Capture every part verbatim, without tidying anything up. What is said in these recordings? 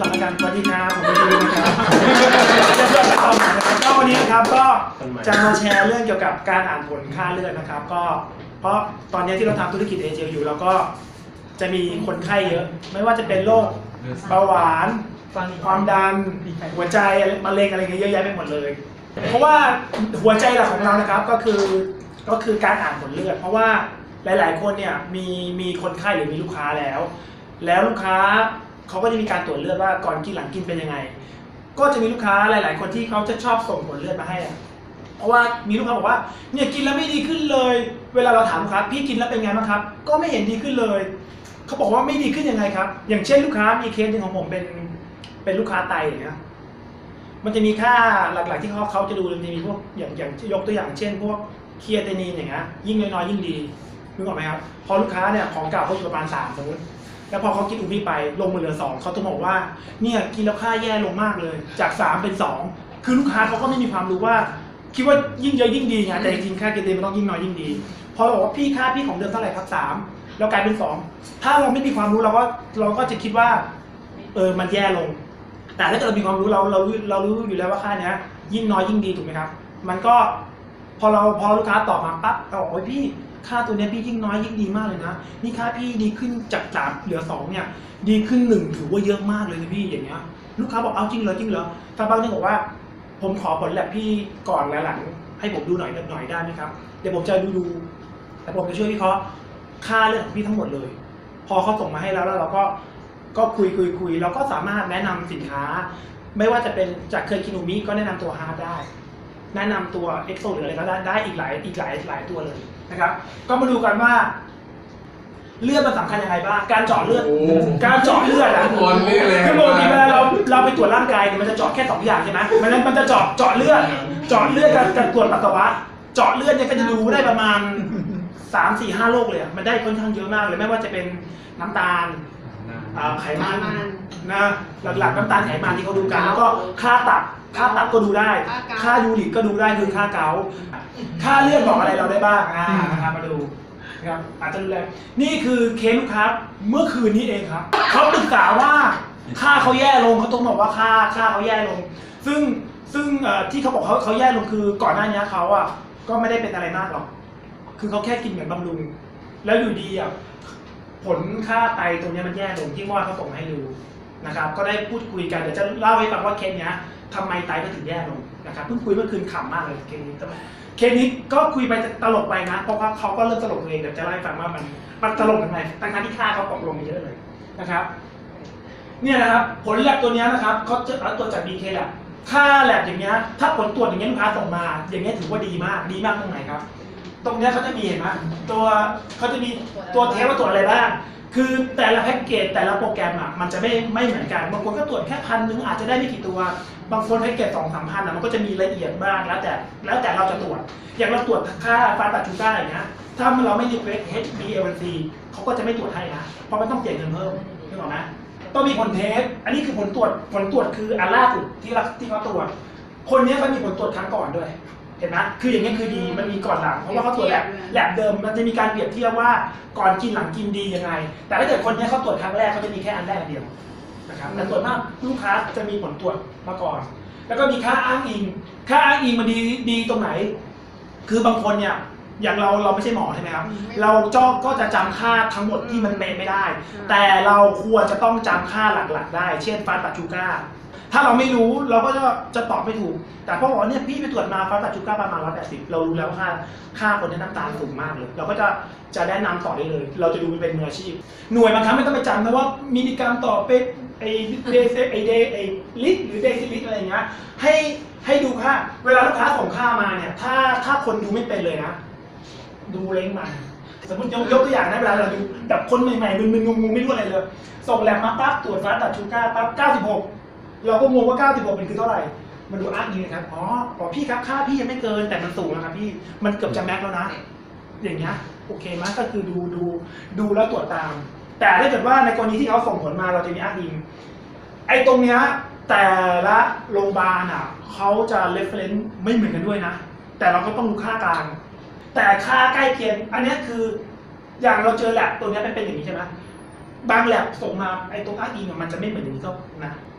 ก่อนละกันสวัสดีครับผมเป็นดีนะครับจะเพื่อนต่อมานะครับก็วันนี้นะครับก็จะมาแชร์เรื่องเกี่ยวกับการอ่านผลค่าเลือดนะครับก็เพราะตอนนี้ที่เราทำธุรกิจเอเจลอยู่เราก็จะมีคนไข้เยอะไม่ว่าจะเป็นโรคเบาหวานความดันหัวใจมะเร็งอะไรเงี้ยเยอะแยะไปหมดเลยเพราะว่าหัวใจหลักของเรานะครับก็คือก็คือการอ่านผลเลือดเพราะว่าหลายๆคนเนี่ยมีมีคนไข้หรือมีลูกค้าแล้วแล้วลูกค้าเขาก็จะมีการตรวจเลือดว่าก่อนกินหลังกินเป็นยังไงก็จะมีลูกค้าหลายๆคนที่เขาจะชอบส่งผลเลือดมาให้เพราะว่ามีลูกค้าบอกว่าเนี่ยกินแล้วไม่ดีขึ้นเลยเวลาเราถามลูกค้าพี่กินแล้วเป็นไงบ้างครับก็ไม่เห็นดีขึ้นเลยเขาบอกว่าไม่ดีขึ้นยังไงครับอย่างเช่นลูกค้ามีเคสหนึ่งของผมเป็นเป็นลูกค้าไตอย่างเงี้ยมันจะมีค่าหลักๆที่เขาเขาจะดูมันจะมีพวกอย่างอย่างยกตัวอย่างเช่นพวกเครียเตนีนอย่างเงี้ยยิ่งน้อยๆยิ่งดีนึกออกไหมครับพอลูกค้าเนี่ยของเก่าเขาอยู่ประมาณสามสมมติแล้วพอเขากินอูมี่ไปลงมาเหลือสองเขาต้องบอกว่าเนี่ยกินแล้วค่าแย่ลงมากเลยจากสามเป็นสองคือลูกค้าเขาก็ไม่มีความรู้ว่าคิดว่ายิ่งเยอะยิ่งดีไงแต่จริงๆค่าเครียเตนีนมันต้องยิ่งน้อยยิ่งดีพอเราบอกว่าพี่ค่าพี่ของเดิมเท่าไหร่ครับสามแล้วกลายเป็นสองถ้าเราไม่มีความรู้เราก็เราก็จะคิดว่าเออมันแย่ลงแต่ถ้าเกิดเรามีความรู้เราเราเรารู้อยู่แล้วว่าค่านี้ยิ่งน้อยยิ่งดีถูกไหมครับมันก็พอเราพอลูกค้าตอบมาปั๊บเราบอกว่าพี่ค่าตัวนี้พี่ยิ่งน้อยยิ่งดีมากเลยนะนี่ค่าพี่ดีขึ้นจากสามเหลือสองเนี่ยดีขึ้นหนึ่งถือว่าเยอะมากเลยนะพี่อย่างเงี้ยลูกค้าบอกเอาจริงเหรอจริงเหรอถ้าบางทีบอกว่าผมขอผลแลบพี่ก่อนและหลังให้ผมดูหน่อยหน่อยได้ไหมครับเดี๋ยวผมจะดูดูแต่ผมจะช่วยวิเคราะห์ค่าเลือดของพี่ทั้งหมดเลยพอเขาส่งมาให้แล้วแล้วเราก็ก็คุยคุยคุยเราก็สามารถแนะนำสินค้าไม่ว่าจะเป็นจากเคยกินอูมิก็แนะนำตัวฮาร์ดได้แนะนำตัวเอ็กโซหรืออะไรก็ได้ได้อีกหลายอีกหลายหลายตัวเลยนะครับก็มาดูกันว่าเลือดมันสำคัญยังไงบ้างการเจาะเลือดการเจาะเลือดอะคือปกติเวลาเราเราไปตรวจร่างกายมันจะเจาะแค่สองอย่างใช่ไหมมันมันจะเจาะเจาะเลือดเจาะเลือดกับกับตรวจปัสสาวะเจาะเลือดเนี่ยก็จะดูได้ประมาณสามสี่ห้าโรคเลยมันได้ค่อนข้างเยอะมากเลยไม่ว่าจะเป็นน้ำตาลไขมันนะหลักๆน้ำตาลไขมันที่เขาดูกันแล้วก็ค่าตับค่าตับก็ดูได้ค่ายูริกก็ดูได้คือค่าเกาต์ค่าเลือดบอกอะไรเราได้บ้างอ่านะครับมาดูนะครับอาจจะดูแลนี่คือเคสลูกค้าเมื่อคืนนี้เองครับเขาปรึกษาว่าค่าเขาแย่ลงเขาต้องบอกว่าค่าค่าเขาแย่ลงซึ่งซึ่งที่เขาบอกเขาเขาแย่ลงคือก่อนหน้านี้เขาอ่ะก็ไม่ได้เป็นอะไรมากหรอกคือเขาแค่กินเหมือนบำรุงแล้วอยู่ดีอ่ะผลค่าไตตรงนี้มันแย่ลงที่ว่าเขาส่งให้ดูนะครับก็ได้พูดคุยกันเดี๋ยวจะเล่าให้ฟังว่าเคสนี้ทำไมไตก็ถึงแย่ลงนะครับเพิ่งคุยเมื่อคืนขำมากเลยเคสนี้เคสนี้ก็คุยไปตลกไปนะเพราะว่าเขาก็เริ่มตลกเองเดี๋ยวจะเล่าให้ฟังว่ามันมันตลกยังไงตั้งที่ค่าเขาตกลงไปเยอะเลยนะครับเนี่ยนะครับผลแลบตัวนี้นะครับเขาจะเอาตัวจาก บี เค แลบค่าแลบอย่างเงี้ยถ้าผลตรวจอย่างเงี้ยลูกค้าส่งมาอย่างเงี้ยถือว่าดีมากดีมากตรงไหนครับตรงนี้เขาจะมีเห็นไหมตัวเขาจะมีตัวเทสว่าตรวจอะไรบ้างคือแต่ละแพ็กเกจแต่ละโปรแกรมอ่ะมันจะไม่ไม่เหมือนกันบางคนก็ตรวจแค่พันนึงอาจจะได้ไม่กี่ตัวบางคนแพ็กเกจสองสามพันอ่ะมันก็จะมีละเอียดบ้างแล้วแต่แล้วแต่เราจะตรวจอย่างเราตรวจค่าฟาตัดชูก้าอย่างเงี้ยถ้าเราไม่รีเควส เอช บี เอ วัน ซี เขาก็จะไม่ตรวจให้นะเพราะมันต้องเสียเงินเพิ่มนึกออกไหมต้องมีผลเทสอันนี้คือผลตรวจผลตรวจคืออันล่าสุดที่เราที่เขาตรวจคนนี้เขามีผลตรวจครั้งก่อนด้วยเห็นไหมคืออย่างนี้คือดีมันมีก่อนหลังเพราะว่าเขาตรวจแลบแลบเดิมมันจะมีการเปรียบเทียบว่าก่อนกินหลังกินดียังไงแต่ถ้าเกิดคนนี้เขาตรวจครั้งแรกเขาจะมีแค่อันแรกเดียวนะครับแต่ส่วนมากลูกค้าจะมีผลตรวจมาก่อนแล้วก็มีค่าอ้างอิงค่าอ้างอิงมันดีดีตรงไหนคือบางคนเนี่ยอย่างเราเราไม่ใช่หมอใช่ไหมครับเราจ้อก็จะจำค่าทั้งหมดที่มันเป็นไม่ได้แต่เราควรจะต้องจำค่าหลักๆได้เช่นฟาสต์ชูก้าถ้าเราไม่รู้เราก็จะจะตอบไม่ถูกแต่พอบอกเนี่ยพี่ไปตรวจมาฟาสต์ชูก้าประมาณร้อยแปดสิบเรารู้แล้วว่าค่าค่าคนที่น้ำตาลสูงมากเลยเราก็จะจะแนะนำต่อได้เลยเราจะดูเป็นมืออาชีพหน่วยบางครั้งไม่ต้องไปจำนะว่ามิลลิกรัมต่อเป็นไอเดซไอเดไอลิตรหรือเดซิลิตรอะไรอย่างเงี้ยให้ให้ดูค่าเวลาลูกค้าส่งค่ามาเนี่ยถ้าถ้าคนดูไม่เป็นเลยนะดูเล้งมันสมมติยกยกตัวอย่างนะเวลาเราดูแบบคนใหม่ๆมึนๆงงๆไม่รู้อะไรเลยส่งแลบมาปั๊บตรวจฟาสต์ชูก้าปั๊บเก้าสิบหกเราก็งงว่าเก้าสิบหกเป็นคือเท่าไหร่มาดูอ้างอิงนะครับอ๋อบอกพี่ครับค่าพี่ยังไม่เกินแต่มันสูงนะครับพี่มันเกือบจะแม็กแล้วนะอย่างเงี้ยโอเคมั้ยก็คือดูดูดูแล้วตรวจตามแต่ถ้าเกิดว่าในกรณีที่เขาส่งผลมาเราจะมีอ้างอิงไอ้ตรงเนี้ยแต่ละโรงพยาบาลอ่ะเขาจะ reference ไม่เหมือนกันด้วยนะแต่เราก็ต้องดูค่ากลางแต่ค่าใกล้เคียงอันนี้คืออย่างเราเจอแลบตัวนี้เป็นเป็นอย่างนี้ใช่ไหมบางแลบส่งมาไอ้ตรงอ้างอิงมันจะไม่เหมือนอย่างนี้ก็นะ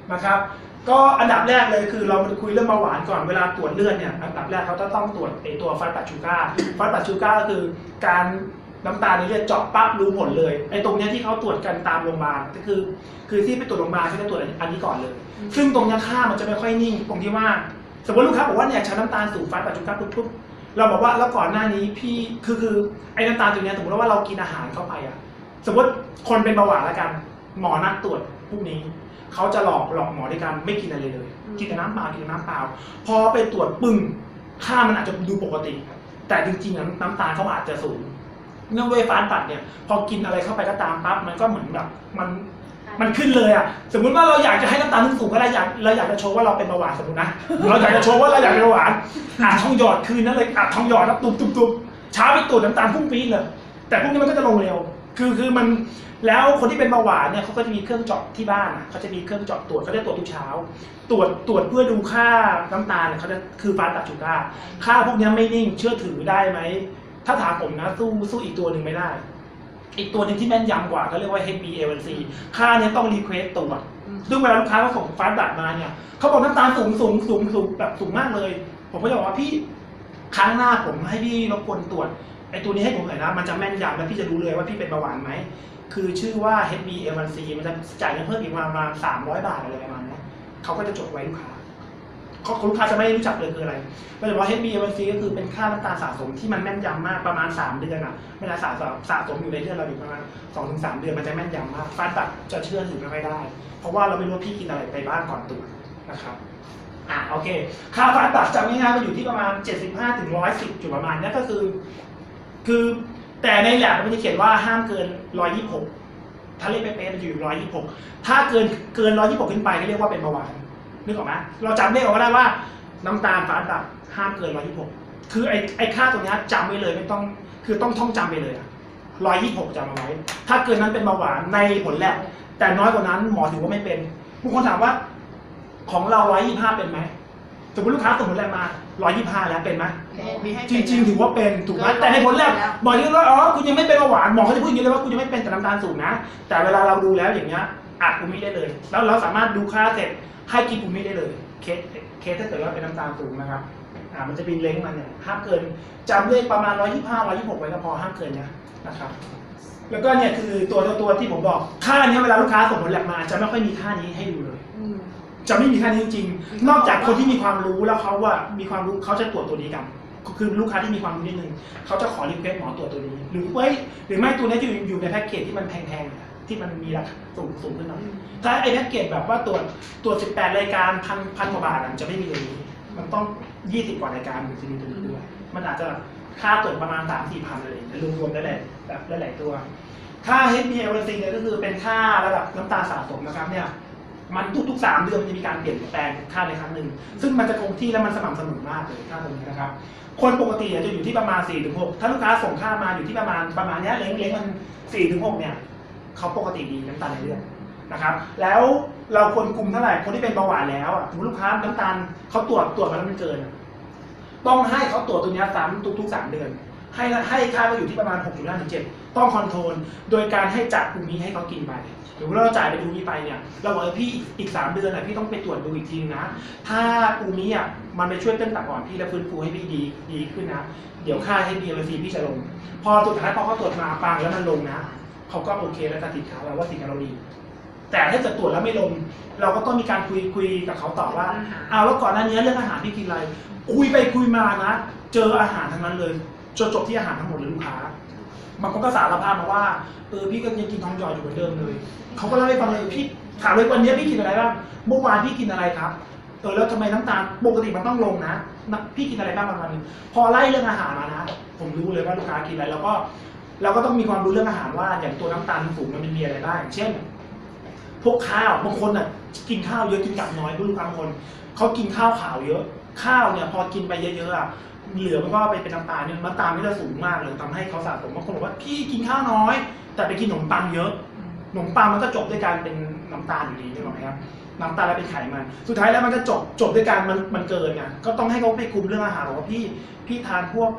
นะครับก็อันดับแรกเลยคือเราคุยเรื่องเบาหวานก่อนเวลาตรวจเลือดเนี่ยอันดับแรกเขาจะต้องตรวจไอตัวฟัสตัดชูการ์ฟัสตัดชูการ์ก็คือการน้ำตาลในเลือดเจาะปั๊บรู้ผลเลยไอตรงนี้ที่เขาตรวจกันตามโรงพยาบาลก็คือคือที่ไปตรวจโรงพยาบาลเขาจะตรวจอันนี้ก่อนเลยซึ่งตรงนี้ค่ามันจะไม่ค่อยนิ่งตรงที่ว่าสมมติลูกค้าบอกว่าเนี่ยฉันน้ำตาลสูงฟัสตัดชูการ์ปุ๊บเราบอกว่าแล้วก่อนหน้านี้พี่คือคือไอ้น้ำตาลตัวนี้สมมติว่าเรากินอาหารเข้าไปอะสมมติคนเป็นเบาหวานแล้วกันหมอนัดตรวจพวกนี้เขาจะหลอกหลอกหมอด้วยการไม่กินอะไรเลยกินแต่น้ำเปล่ากินแต่น้ำเปล่าพอไปตรวจปึ้งค่ามันอาจจะดูปกติแต่จริงๆน้ำตาลเขาอาจจะสูงเนื่องด้วยฟาสต์ฟัดเนี่ยพอกินอะไรเข้าไปก็ตามปั๊บมันก็เหมือนแบบมันมันขึ้นเลยอ่ะสมมุติว่าเราอยากจะให้น้ำตาลสูงก็ได้อยากเราอยากจะโชว์ว่าเราเป็นเบาหวานสมมตินะเราอยากจะโชว์ว่าเราอยากเป็นเบาหวานอ่านทองหยอดคืนนั้นเลยอ่านทองหยอดแล้วตุบตุบตุบช้าไปตรวจน้ำตาลพุ่งปี๊ดเลยแต่พวกนี้มันก็จะลงเร็วคือคือมันแล้วคนที่เป็นเบาหวานเนี่ยเขาก็จะมีเครื่องเจาะที่บ้านเขาจะมีเครื่องเจาะตรวจเขาจะตรวจทุกเช้าตรวจตรวจเพื่อดูค่าน้ำตาลเขาจะคือฟาสต์ตัดชูการ์ค่าพวกนี้ไม่นิ่งเชื่อถือได้ไหมถ้าถามผมนะสู้สู้อีกตัวหนึ่งไม่ได้อีกตัวหนึ่งที่แม่นยำกว่าเขาเรียกว่า เอช บี เอ วัน ซี ค่านี้ต้องรีเควสตรวจซึ่งเวลาลูกค้าเขาส่งฟาสต์ตัดมาเนี่ยเขาบอกน้ำตาลสูงสูงสูงสูงแบบสูงมากเลยผมก็จะบอกว่าพี่ครั้งหน้าผมให้พี่รบกวนตรวจไอ้ตัวนี้ให้ผมหน่อยนะมันจะแม่นยำแล้วพี่จะรู้เลยว่าพี่เป็นเบาหวานไหมคือชื่อว่า เอช บี เอ วัน ซี มันจะจ่ายเงินเพิ่มอีกประมาณสามร้อยบาทอะไรประมาณนี้เขาก็จะจดไว้ลูกค้าเขาลูกค้าจะไม่รู้จักเลยคืออะไรก็จะบอก เอช บี เอ วัน ซี ก็คือเป็นค่าน้ำตาลสะสมที่มันแม่นยำมากประมาณสามเดือนอ่ะเวลาสะสมสะสมอยู่ในเลือดเราอยู่ประมาณ สองถึงสาม เดือนมันจะแม่นยำมากฟาสต์ตัดจะเชื่อถือไม่ค่อยได้เพราะว่าเราไม่รู้พี่กินอะไรไปบ้างก่อนตรวจนะครับอ่ะโอเคค่าฟาสต์ตัดจำง่ายๆมันอยู่ที่ประมาณเจ็ดสิบห้าถึงหนึ่งร้อยสิบจุดประมาณนี้ก็คือคือแต่ในแลบมันจะเขียนว่าห้ามเกินหนึ่งร้อยยี่สิบหกถ้าเลขเป๊ะๆมันอยู่หนึ่งร้อยยี่สิบหกถ้าเกินเกินหนึ่งร้อยยี่สิบหกขึ้นไปก็เรียกว่าเป็นเบาหวานนึกออกไหมเราจำเลขออกก็ได้ว่าน้ำตาลฟาสต์ตัดห้ามเกินหนึ่งร้อยยี่สิบหกคือไอ้ไอ้ค่าตัวนี้จำไว้เลยไม่ต้องคือต้องท่องจำไปเลยอะหนึ่งร้อยยี่สิบหกจำเอาไว้ถ้าเกินนั้นเป็นเบาหวานในผลแลบแต่น้อยกว่านั้นหมอถือว่าไม่เป็นบางคนถามว่าของเราหนึ่งร้อยยี่สิบห้าเป็นไหมสมมติลูกค้าส่งผลแลบมาหนึ่งร้อยยี่สิบห้าแล้วเป็นไหมจริงๆถือว่าเป็นถูกไหมแต่ในผลแลบหมอที่ว่าอ๋อคุณยังไม่เป็นเบาหวานหมอเขาจะพูดอย่างนี้เลยว่าคุณยังไม่เป็นแต่น้ำตาลสูงนะแต่เวลาเราดูแล้วอย่างเงี้ยอัดอูมิได้เลยแล้วเราสามารถดูค่าเสร็จให้กินอูมิได้เลยเคสเคสถ้าเกิดว่าเป็นน้ำตาลสูงนะครับอ่ามันจะเป็นเล้งมันเนี่ยห้ามเกินจำเลขประมาณหนึ่งร้อยยี่สิบห้า หนึ่งร้อยยี่สิบหกไว้ก็พอห้ามเกินเนี่ยนะครับแล้วก็เนี่ยคือตัวตัวที่ผมบอกค่านี้เวลาลูกค้าส่งผลแลบมาจะไม่ค่อยมีค่านี้ให้ดูเลยจะไม่มีค่านี้จริงๆนอกจากคนที่มีความรู้แล้วเขาว่ามีความรู้เขาจะตรวจตัวนี้กันคือลูกค้าที่มีความรู้นิดนึงเขาจะขอรีเควสหมอตรวจตัวนี้หรือไม่หรือไม่ตัวนี้จะอยู่ในแพ็กเกจที่มันแพงๆที่มันมีราคาสูงสูงขึ้นหน่อยถ้าไอ้แพ็กเกจแบบว่าตรวจตรวจสิบแปดรายการพันพันกว่าบาทจะไม่มีตัวนี้มันต้องยี่สิบกว่ารายการถึงจะมีตัวนี้ด้วยมันอาจจะค่าตรวจประมาณ สามถึงสี่ พันอะไรรวมๆได้แหละแบบได้หลายตัวค่า เอช บี เอ วัน ซี เนี่ยก็คือเป็นค่าระดับน้ำตาลสะสมนะครับเนี่ยมันทุกๆสามเดือนมันจะมีการเปลี่ยนแปลงค่าในครั้งหนึ่งซึ่งมันจะคงที่และมันสม่ำเสมอมากเลยค่าตรงนี้นะครับคนปกติจะอยู่ที่ประมาณ สี่ถึงหก ถ้าลูกค้าส่งค่ามาอยู่ที่ประมาณประมาณนี้เล้งเล้งมัน สี่ถึงหก เนี่ยเขาปกติดีน้ำตาลในเลือดนะครับแล้วเราควรคุมเท่าไหร่คนที่เป็นเบาหวานแล้วสมมติลูกค้าน้ำตาลเขาตรวจตรวจมาแล้วมันเกินต้องให้เขาตรวจตัวนี้ซ้ำทุกๆสามเดือนให้ให้ค่าก็อยู่ที่ประมาณ หกจุดห้าถึงเจ็ด ต้องคอนโทรลโดยการให้จัดอูมิให้เขากินไปหรือว่าเราจ่ายไปอูมิไปเนี่ยเราบอกพี่อีกสามเดือนนะพี่ต้องไปตรวจดูอีกทีนะถ้าอูมิอ่ะมันไปช่วยเต้นตับอ่อนพี่แล้วฟื้นฟูให้พี่ดีดีขึ้นนะเดี๋ยวค่าให้บี เอ วัน ซี พี่จะลงพอสุดท้ายพอเขาตรวจมาปังแล้วมันลงนะเขาก็โอเคแล้วตัดสินค้าเราว่าสินค้าเราดีแต่ถ้าจะตรวจแล้วไม่ลงเราก็ต้องมีการคุยคุยกับเขาต่อว่าเอาแล้วก่อนหน้านี้เรื่องอาหารพี่กินอะไรคุยไปคุยมานะเจออาหารทั้งนั้นเลยจนจบที่อาหารทั้งหมดเลยลูกค้าบางคนก็สารภาพมาว่าเออพี่ก็ยังกินทองหยอดอยู่เหมือนเดิมเลยเขาก็เล่าให้ฟังเลยพี่ถามเลยวันนี้พี่กินอะไรบ้างเมื่อวานพี่กินอะไรครับเออแล้วทำไมน้ำตาลปกติมันต้องลงนะพี่กินอะไรบ้างบางวันนึงพอไล่เรื่องอาหารมานะผมรู้เลยว่าลูกค้ากินอะไรแล้วก็เราก็ต้องมีความรู้เรื่องอาหารว่าอย่างตัวน้ำตาลสูงมันมีอะไรบ้างเช่นพวกข้าวบางคนอ่ะกินข้าวเยอะกินกับน้อยลูกค้าบางคนเขากินข้าวขาวเยอะข้าวเนี่ยพอกินไปเยอะๆอ่ะเหลือมันก็ไปเป็นน้ำตาลเนี่ยน้ำตาลไม่ได้สูงมากเลยทำให้เขาสะสมบางคนบอกว่าพี่กินข้าวน้อยแต่ไปกินขนมปังเยอะขนมปังมันก็จบด้วยการเป็นน้ำตาลอยู่ดีใช่ไหมครับน้ำตาลแล้วเป็นไขมันสุดท้ายแล้วมันก็จบจบด้วยการมันมันเกินไงก็ต้องให้เขาไปคุมเรื่องอาหารบอกว่าพี่พี่ทานพวก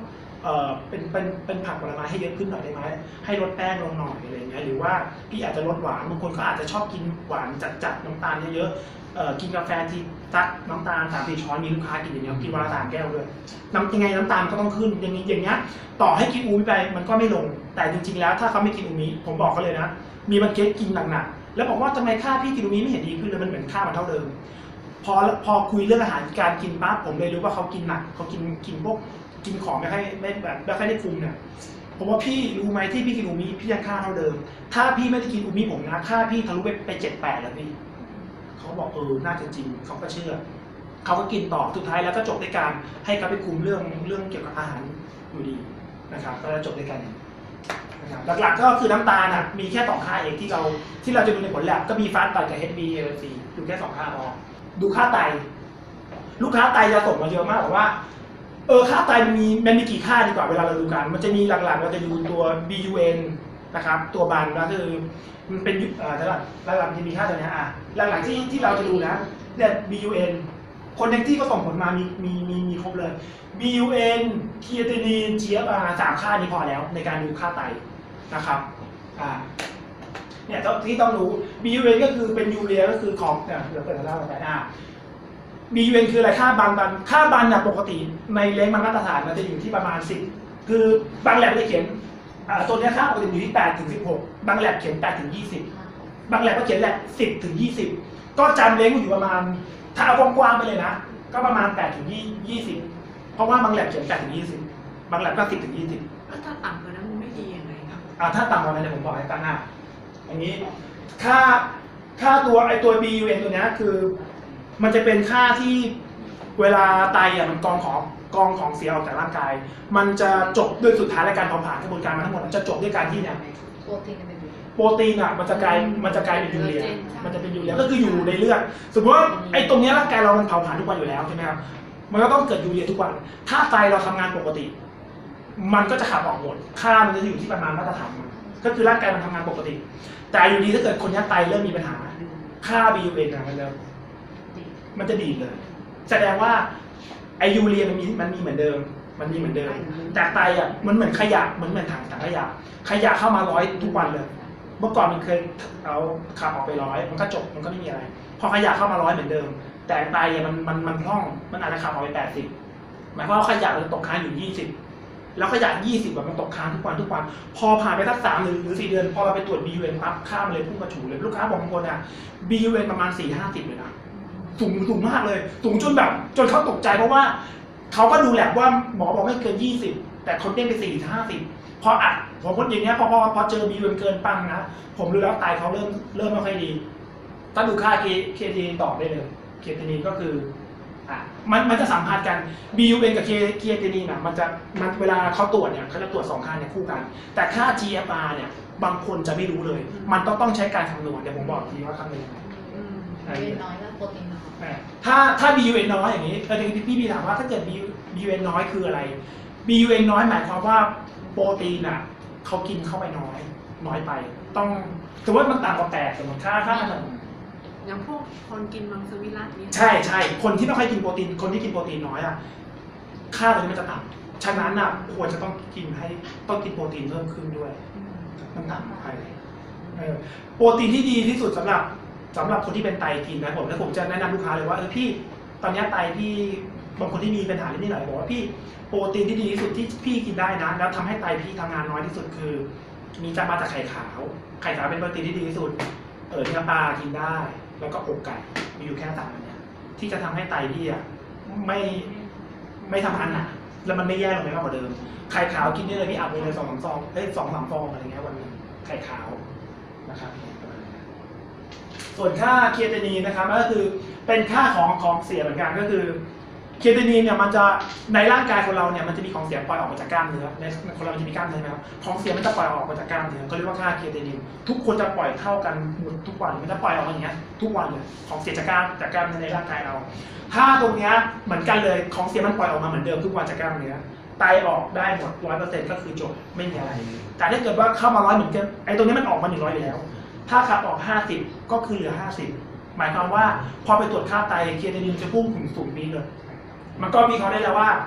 เออเป็นเป็นเป็นผักผลไม้ให้เยอะขึ้นหน่อยได้ไหมให้ลดแป้งลงหน่อยอะไรเงี้ยหรือว่าพี่อาจจะลดหวานบางคนเขาอาจจะชอบกินหวานจัดๆน้ำตาลเยอะๆเอ่อกินกาแฟที่ตักน้ำตาลสามสี่ช้อนมีลูกค้ากินอย่างเงี้ยกินวันละสามแก้วด้วยน้ำยังไงน้ำตาลก็ต้องขึ้นอย่างนี้อย่างเงี้ยต่อให้กินอูมิไปมันก็ไม่ลงแต่จริงๆแล้วถ้าเขาไม่กินอูมิผมบอกเขาเลยนะมีมันเก็ตกินหนักๆแล้วบอกว่าทำไมค่าพี่กินอูมิไม่เห็นดีขึ้นเลยมันเหมือนค่ามันเท่าเดิมพอพอคุยเรื่องอาหารการกินปั๊บผมเลยรู้ว่าเขากินหนักเขากินกินพวกกินของไม่ค่อยไม่แบบไม่ค่อยได้คุมเนี่ยผมว่าพี่รู้ไหมที่พี่กินอูมิพี่ยังค่าเท่าเดิมถ้าพี่ไม่ได้กินอูมิผมนะค่าพี่ทะลุไปไปเจ็ดแปดแล้วพี่เขาบอกเออน่าจะจริงเขาก็เชื่อเขาก็กินต่อสุดท้ายแล้วก็จบด้วยการให้เขาไปคุมเรื่องเรื่องเกี่ยวกับอาหารอยู่ดีนะครับก็จบด้วยกันนะครับหลักๆก็คือน้ำตาลอ่ะมีแค่สองค่าเองที่เราที่เราจะดูในผลแลบก็มีฟาสต์ไตกับ เอช บี เอ วัน ซี ดูแค่สองค่าพอดูค่าไตลูกค้าไตจะส่งมาเยอะมากบอกว่าเออค่าไตมันมีมันมีกี่ค่าดีกว่าเวลาเราดูกันมันจะมีหลักๆเราจะดูตัว บี ยู เอ็น นะครับตัวบันก็คือมันเป็นเอ่อหลักหลักๆจะมีค่าตัวนี้อ่ะหลักๆที่ที่เราจะดูนะเนี่ย บี ยู เอ็น คนหนึ่งที่เขาส่งผลมามีมีมีมีครบเลย บี ยู เอ็น ครีเอตินิน จี เอฟ อาร์ สามค่านี้พอแล้วในการดูค่าไตนะครับอ่าเนี่ยที่ต้องรู้ บี ยู เอ็น ก็คือเป็นยูเรียก็คือของเนี่ยเดี๋ยวเปิดเล่าไปอ่า บี ยู เอ็น คืออะไรค่าบันบันค่าบันเนี่ยปกติในเลนส์มันมาตรฐานมันจะอยู่ที่ประมาณสิบคือบางแลบจะเขียนอ่าตัวนี้ค่าปกติอยู่ที่แปดถึงสิบหกบางแลบเขียนแปดถึงยี่สิบบางแลบก็เขียนแลบสิบถึงยี่สิบก็จำเลนส์อยู่ประมาณถ้าเอากว้างๆไปเลยนะก็ประมาณแปดถึงยี่สิบเพราะว่าบางแลบเขียนแปดถึงยี่สิบบางแลบก็สิบถึงยี่สิบถ้าต่ำกว่านั้นมันไม่ดียังไงครับอ่าถ้าต่ำกว่านั้นเดี๋ยวผมบอกให้ตั้งหน้าอย่างนี้ค่าค่าตัวไอตัว บี ยู เอ็น ตัวนี้คือมันจะเป็นค่าที่เวลาไตอ่ะมันกองของกองของเสียออกจากร่างกายมันจะจบด้วยสุดท้ายในการเผาผลาญกระบวนการมันทั้งหมดจะจบด้วยการที่เนี่ยโปรตีนเป็นโปรตีนอ่ะมันจะกลายมันจะกลายเป็นยูเรียมันจะเป็นยูเรียก็คืออยู่ในเลือดสมมติว่าไอ้ตรงนี้ร่างกายเรามันเผาผลาญทุกวันอยู่แล้วใช่ไหมครับมันก็ต้องเกิดยูเรียทุกวันถ้าไตเราทำงานปกติมันก็จะขับออกหมดค่ามันจะอยู่ที่ประมาณมาตรฐานก็คือร่างกายมันทำงานปกติแต่อยู่ดีถ้าเกิดคนนี้ไตเริ่มมีปัญหาค่า บี ยู เอ็น มันจะมันจะดีดเลยแสดงว่าไอยูเรียมันมีมันมีเหมือนเดิมมันมีเหมือนเดิมแต่ไตอ่ะมันเหมือนขยะเหมือนเหมือนถังถังขยะขยะเข้ามาร้อยทุกวันเลยเมื่อก่อนมันเคยเอาขับออกไปร้อยมันก็จบมันก็ไม่มีอะไรพอขยะเข้ามาร้อยเหมือนเดิมแต่ไตอ่ะมันมันมันพร่องมันอาจจะขับออกไปแปดสิบหมายความว่าขยะมันตกค้างอยู่ยี่สิบแล้วขยะยี่สิบแบบมันตกค้างทุกวันทุกวันพอผ่านไปสักสามหรือหรือสี่เดือนพอเราไปตรวจ บี ยู เอ็น ปั๊บค่ามันเลยพุ่งกระฉูดเลยลูกค้าบอกบางคนอ่ะ บี ยู เอ็น ประมาณสี่ห้าสิบเลยนะสูงสูงมากเลยสูงจนแบบจนเขาตกใจเพราะว่าเขาก็ดูแลว่าหมอบอกไม่เกินยี่สิบแต่คนเด้งไปสี่ห้าสิบพออัดผมคนอย่างเงี้ยพอพอพอเจอ บี ยู เอ็น เกินปังนะผมรู้แล้วไตเขาเริ่มเริ่มไม่ค่อยดีถ้าดูค่าเคเคทีตอบได้เลยเคทีนีก็คืออ่ะมันมันจะสัมพันธ์กัน บี ยู เอ็น กับเคเคทีนีน่ะมันจะมันเวลาเขาตรวจเนี่ยเขาจะตรวจสองค่าเนี่ยคู่กันแต่ค่า จี เอฟ อาร์ เนี่ยบางคนจะไม่รู้เลยมันต้องต้องใช้การคำนวณเดี๋ยวผมบอกทีว่าคำนวณยังไงบี ยู เอ็น น้อยแล้วโปรตีนน้อยถ้าถ้า บี ยู เอ็น น้อยอย่างนี้เออพี่พี่ถามว่าถ้าเกิด บี ยู เอ็น น้อยคืออะไร บี ยู เอ็น น้อยหมายความว่าโปรตีนอ่ะเขากินเข้าไปน้อยน้อยไปต้องสมมติมันต่ำกว่าแปดสมมติค่าค่าอย่างพวกคนกินมังสวิรัตินี่ใช่ใช่คนที่ไม่ค่อยกินโปรตีนคนที่กินโปรตีนน้อยอ่ะค่าตัวนี้มันจะต่ำฉะนั้นอ่ะควรจะต้องกินให้ต้องกินโปรตีนเพิ่มขึ้นด้วยมันต่ำไปโปรตีนที่ดีที่สุดสำหรับสำหรับคนที่เป็นไตกินนะผมแล้วผมจะแนะนำลูกค้าเลยว่าเออพี่ตอนนี้ไตพี่บางคนที่มีปัญหาเรื่องนี้หน่อยบอกว่าพี่โปรตีนที่ดีที่สุดที่พี่กินได้นะแล้วทำให้ไตพี่ทำงานน้อยที่สุดคือมีจะมาจากไข่ขาวไข่ขาวเป็นโปรตีนที่ดีที่สุดเออเนื้อปลากินได้แล้วก็อกไก่มีอยู่แค่สามอันเนี่ยที่จะทำให้ไตพี่อ่ะไม่ไม่ทำงานหนักแล้วมันไม่แย่ลงไปมากกว่าเดิมไข่ขาวกินได้เลยพี่อัดไปเลยสองสามซองเอ้ยสองสามฟองอะไรเงี้ยวันนึงไข่ขาวนะครับส่วนค่าเคทีนีนะครับก็คือเป็นค่าของของเสียเหมือนกันก็คือเคทีนีเนี่ยมันจะในร่างกายของเราเนี่ยมันจะมีของเสียปล่อยออกมาจากกล้ามเนื้อในคนเรามันจะมีกล้ามเนื้อนะครับของเสียมันจะปล่อยออกมาจากกล้ามเนื้อเขาเรียกว่าค่าเคทีนีทุกคนจะปล่อยเท่ากันทุกวันมันจะปล่อยออกมาอย่างเงี้ยทุกวันเลยของเสียจากกล้ามจากกล้ามเนื้อในร่างกายเราถ้าตรงเนี้ยเหมือนกันเลยของเสียมันปล่อยออกมาเหมือนเดิมทุกวันจากกล้ามเนื้อไตออกได้หมดร้อยเปอร์เซ็นต์ก็คือจบไม่มีอะไรแต่ถ้าเกิดว่าเข้ามาร้อยเหมือนกันไอ้ตรงนี้มันออกมาหนึ่งร้อยอยู่แล้วถ้าขับออกห้าสิบก็คือเหลือห้าสิบหมายความว่าพอไปตรวจค่าไตเคทีนินจะพุ่งถึงสูงปีเลยมันก็มีเขาได้แล้วว่า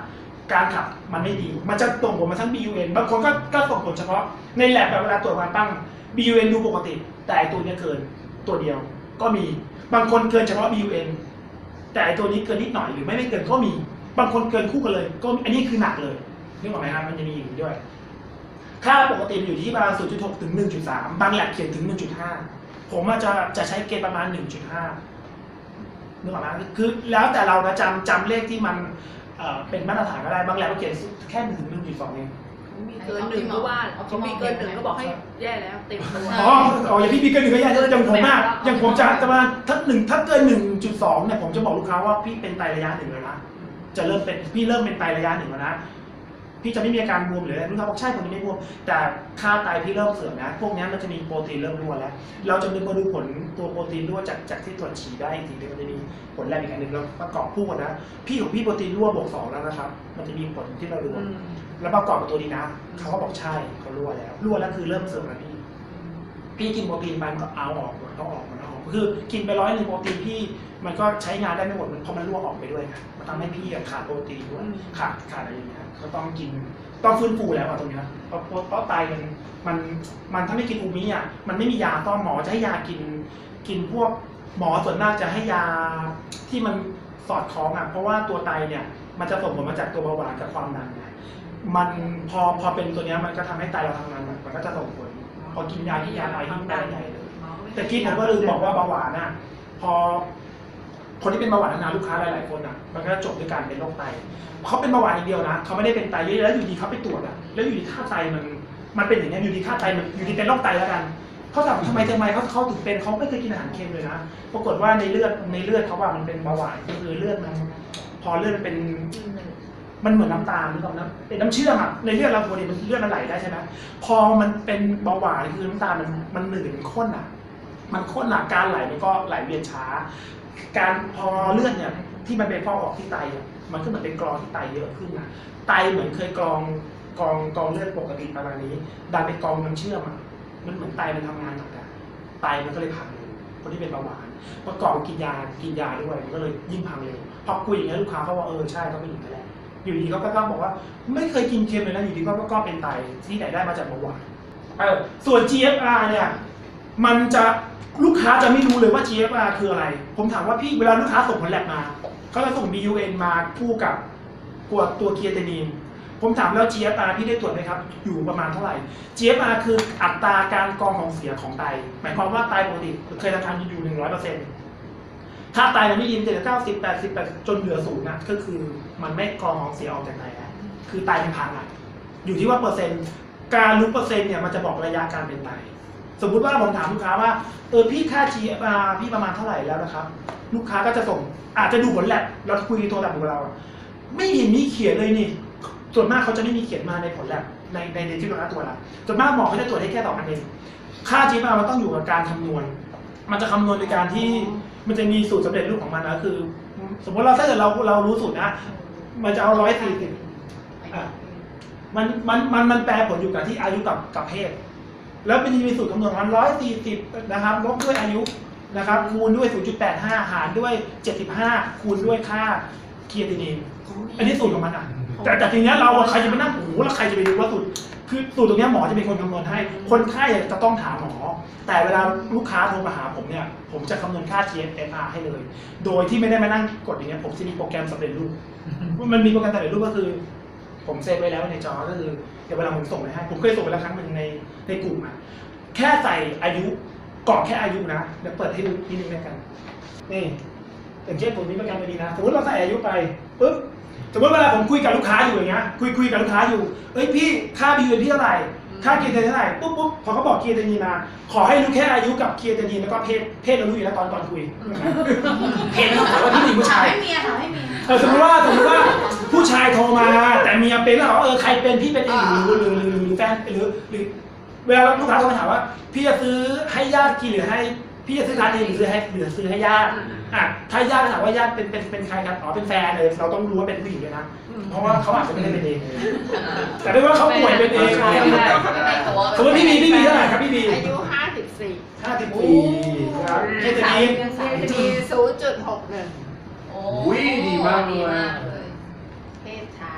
การขับมันไม่ดีมันจะส่งผลมาทั้ง บี ยู เอ็น บางคนก็ก็ส่งผลเฉพาะในแลบแบบเวลาตรวจมาปั้ง บี ยู เอ็น ดูปกติแต่ตัวนี้เกินตัวเดียวก็มีบางคนเกินเฉพาะ บี ยู เอ็น แต่ตัวนี้เกินนิดหน่อยหรือไม่ไม่เกินก็มีบางคนเกินคู่กันเลยก็อันนี้คือหนักเลยนึกออกไหมครับมันจะมีอย่างนี้ด้วยค่าปกติอยู่ที่ประมาณ ศูนย์จุดหก ถึง หนึ่งจุดสาม บางแลบเขียนถึง หนึ่งจุดห้า ผมอาจจะจะใช้เกณฑ์ประมาณ หนึ่งจุดห้า นึกออกไหมคือแล้วแต่เรานะจำจำเลขที่มันเอ่อเป็นมาตรฐานก็ได้บางแลบก็เขียนแค่หนึ่งถึงหนึ่งจุดสองเองมีเกินหนึ่งก็ว่าเขามีเกินหนึ่งก็บอกให้แย่แล้วเต็มตัวอ๋ออ๋ออย่างพี่พี่เกินหนึ่งก็แย่อย่างผมมากอย่างผมจะจะมาถ้าหนึ่งถ้าเกินหนึ่งจุดสองเนี่ยผมจะบอกลูกค้าว่าพี่เป็นไตระยะหนึ่งแล้วนะจะเริ่มเป็นพี่เริ่มเป็นไตระยะหนึ่งแล้วนะพี่จะไม่มีอาการบวมหรืออะไรลูกค้าบอกใช่ผมจะไม่บวมแต่ค่าไตพี่เริ่มเสื่อมนะพวกนี้มันจะมีโปรตีนเริ่มรั่วแล้วเราจะมาดูผลตัวโปรตีนรั่วจากจากที่ตรวจฉี่ได้อีกทีนึงมันจะมีผลแลบอีกอันหนึ่งเราประกอบคู่กันนะพี่ของพี่โปรตีนรั่วบวกสองแล้วนะครับมันจะมีผลที่เราดูแล้วประกอบกับตัวนี้นะเขาก็บอกใช่เขารั่วแล้วรั่วแล้วคือเริ่มเสื่อมแล้วพี่พี่กินโปรตีนไปมันก็เอาออกหมดเอาออกมันเอาออกคือกินไปร้อยหนึ่งโปรตีนพี่มันก็ใช้งานได้ไม่หมดเพราะมันรั่วออกไปด้วยนะมันทำให้พี่ขาดโปรตีนด้วยขาดขาดอะไรอย่างเงี้ยก็ต้องกินต้องฟื้นฟูแล้วอะตรงนี้เพราะเพราะไตมันมันมันถ้าไม่กินอูมิอ่ะมันไม่มียาต้อมหมอจะให้ยากินกินพวกหมอส่วนมากจะให้ยาที่มันสอดคล้องอ่ะเพราะว่าตัวไตเนี่ยมันจะส่งผลมาจากตัวเบาหวานกับความดันนะมันพอพอเป็นตัวนี้มันก็ทำให้ไตเราทำงานหนักมันก็จะส่งผลพอกินยาที่ยาไตยิ่งไตใหญ่เลยแต่กี้ผมก็ลืมบอกว่าเบาหวานอ่ะพอคนที่เป็นเบาหวานนานๆลูกค้าหลายๆคนอ่ะมันก็จบด้วยการเป็นโรคไตเขาเป็นเบาหวานอย่างเดียวนะเขาไม่ได้เป็นไตเยอะแล้วอยู่ดีเขาไปตรวจอ่ะแล้วอยู่ดีค่าไตมันมันเป็นอย่างนี้อยู่ดีค่าไตมันอยู่ดีเป็นโรคไตแล้วกันเขาถามทำไมทำไมเขาเขาถึงเป็นเขาไม่เคยกินอาหารเค็มเลยนะปรากฏว่าในเลือดในเลือดเขาว่ามันเป็นเบาหวานก็คือเลือดมันพอเลือดเป็นมันเหมือนน้ำตาลหรือเปล่านะเป็นน้ำเชื่อมอ่ะในเลือดเราปกติมันเลือดมันไหลได้ใช่ไหมพอมันเป็นเบาหวานคือน้ำตาลมันมันหนืดมันข้นอ่ะมันข้นอ่ะการไหลมันก็ไหลเวียนช้าการพอเลือดเนี่ยที่มันไปฟอกออกที่ไตอ่ะมันก็เหมือนเป็นกรองที่ไตเยอะขึ้นนะไตเหมือนเคยกรองกรองกรองเลือดปกติประมาณนี้ดันไปกรองน้ำเชื่อมอ่ะมันเหมือนไตมันทำงานหนักอ่ะไตมันก็เลยพังเลยคนที่เป็นเบาหวานประกอบกินยากินยาด้วยมันก็เลยยิ่งพังเร็วพอคุยอย่างนี้ลูกค้าเขาว่าเออใช่เขาเป็นอย่างนี้แหละอยู่ดีเขาก็บอกว่าไม่เคยกินเค็มเลยนะอยู่ดีก็ก็เป็นไตที่ไหนได้มาจากเบาหวานเออส่วน จี เอฟ อาร์ เนี่ยมันจะลูกค้าจะไม่รู้เลยว่า จี เอฟ อาร์ คืออะไรผมถามว่าพี่เวลาลูกค้าส่งผลแลบมาเขาจะส่ง บี ยู เอ็น มาคู่กับตัวตัวเคเทนีนผมถามแล้ว จี เอฟ อาร์ พี่ได้ตรวจไหมครับอยู่ประมาณเท่าไหร่ จี เอฟ อาร์ คืออัตราการกรองของเสียของไตหมายความว่าไตปกติเคยทำงานอยู่ หนึ่งร้อยเปอร์เซ็นต์ ถ้าไตมันไม่ยินจะเก้าสิบ แปดสิบ จนเหลือศูนย์นะก็คือมันไม่กรองของเสียออกจากไตแล้วคือไตมันพังอ่ะอยู่ที่ว่าเปอร์เซ็นต์การรู้เปอร์เซ็นต์เนี่ยมันจะบอกระยะการเป็นไตสมมุติว่าผมถามลูกค้าว่าเออพี่ค่า จี เอฟ อาร์ พี่ประมาณเท่าไหร่แล้วนะครับลูกค้าก็จะส่งอาจจะดูผลแลบเราคุยโทรศัพท์กับเราไม่เห็นมีเขียนเลยนี่ส่วนมากเขาจะไม่มีเขียนมาในผลแลบในในในที่เราตรวจละส่วนมากหมอเขาจะตรวจได้แค่สองอันเองค่า จี เอฟ อาร์ มันต้องอยู่กับการคำนวณมันจะคำนวณในการที่มันจะมีสูตรสำเร็จรูปของมันนะคือ สมมติเราถ้าเกิดเราเรารู้สูตรนะมันจะเอาร้อยสี่สิบมันมันมันมันแปรผลอยู่กับที่อายุกับกับเพศแล้วมันจะมีสูตรคำนวณมันร้อยสี่สิบนะครับลบด้วยอายุนะครับคูณด้วย ศูนย์จุดแปดห้า หารด้วยเจ็ดสิบห้าคูณด้วยค่าเคทีนินอันนี้สูตรของมันอ่ะแต่แต่ทีเนี้ยเราใครจะไปนั่งโอ้โหแล้วใครจะไปดูว่าสูตรคือสูตรตรงนี้หมอจะเป็นคนคำนวณให้คนไข้จะต้องถามหมอแต่เวลาลูกค้าโทรมาหาผมเนี่ยผมจะคำนวณค่า จี เอฟ อาร์ ให้เลยโดยที่ไม่ได้มานั่งกดอย่างเงี้ยผมจะมีโปรแกรมสำเร็จรูปมันมีโปรแกรมสำเร็จรูปก็คือผมเซฟไว้แล้วในจอก็คือเดี๋ยวเวลาผมส่งไปให้ผมเคยส่งไปแล้วครั้งหนึ่งในในกลุ่มอ่ะแค่ใส่อายุกรอกแค่อายุนะเดี๋ยวเปิดให้ดูนิดนึงแล้วกันนี่อย่างเช่นผมมีโปรแกรมดีนะสมมติเราใส่อายุไปปุ๊บสมมติเวลาผมคุยกับลูกค้าอยู่อย่างเงี้ยคุยคุยกับลูกค้าอยู่เอ้ยพี่ค่า บี ยู เอ็น พี่เท่าไหร่ค่าเคเทนีนเท่าไหร่ปุ๊บปุ๊บพอเขาบอกเคเทนีนมาขอให้รู้แค่อายุกับเคเทนีนแล้วก็เพศเพศเรารู้อยู่แล้วตอนตอนคุยเพศถามว่าพี่หญิงผู้ชายให้เมียถามให้เมียเออสมมติว่าสมมติว่าผู้ชายโทรมาแต่เมียเป็นแล้วเออใครเป็นพี่เป็นเองหรือหรือหรือหรือแฟนหรือหรือเวลาลูกค้าโทรมาถามว่าพี่จะซื้อให้ญาติกินหรือให้พี่จะซื้อทานเองหรือซื้อให้หรือซื้อให้ญาติอ่ะถ้าญาติถามว่าญาติเป็นเป็นเป็นใครครับอ๋อเป็นแฟนเลยเราต้องรู้ว่าเป็นผู้หญิงเลยนะเพราะว่าเขาอาจจะไม่ได้เป็นเองแต่ด้วยว่าเขาป่วยเป็นเองสมมติพี่บีพี่บีเท่าไหร่ครับพี่บีอายุห้าสิบสี่ห้าสิบสี่ครับเคเทนีนจะมีศูนย์จุดหกหนึ่งโอ้ยดีมากเลยเพศชาย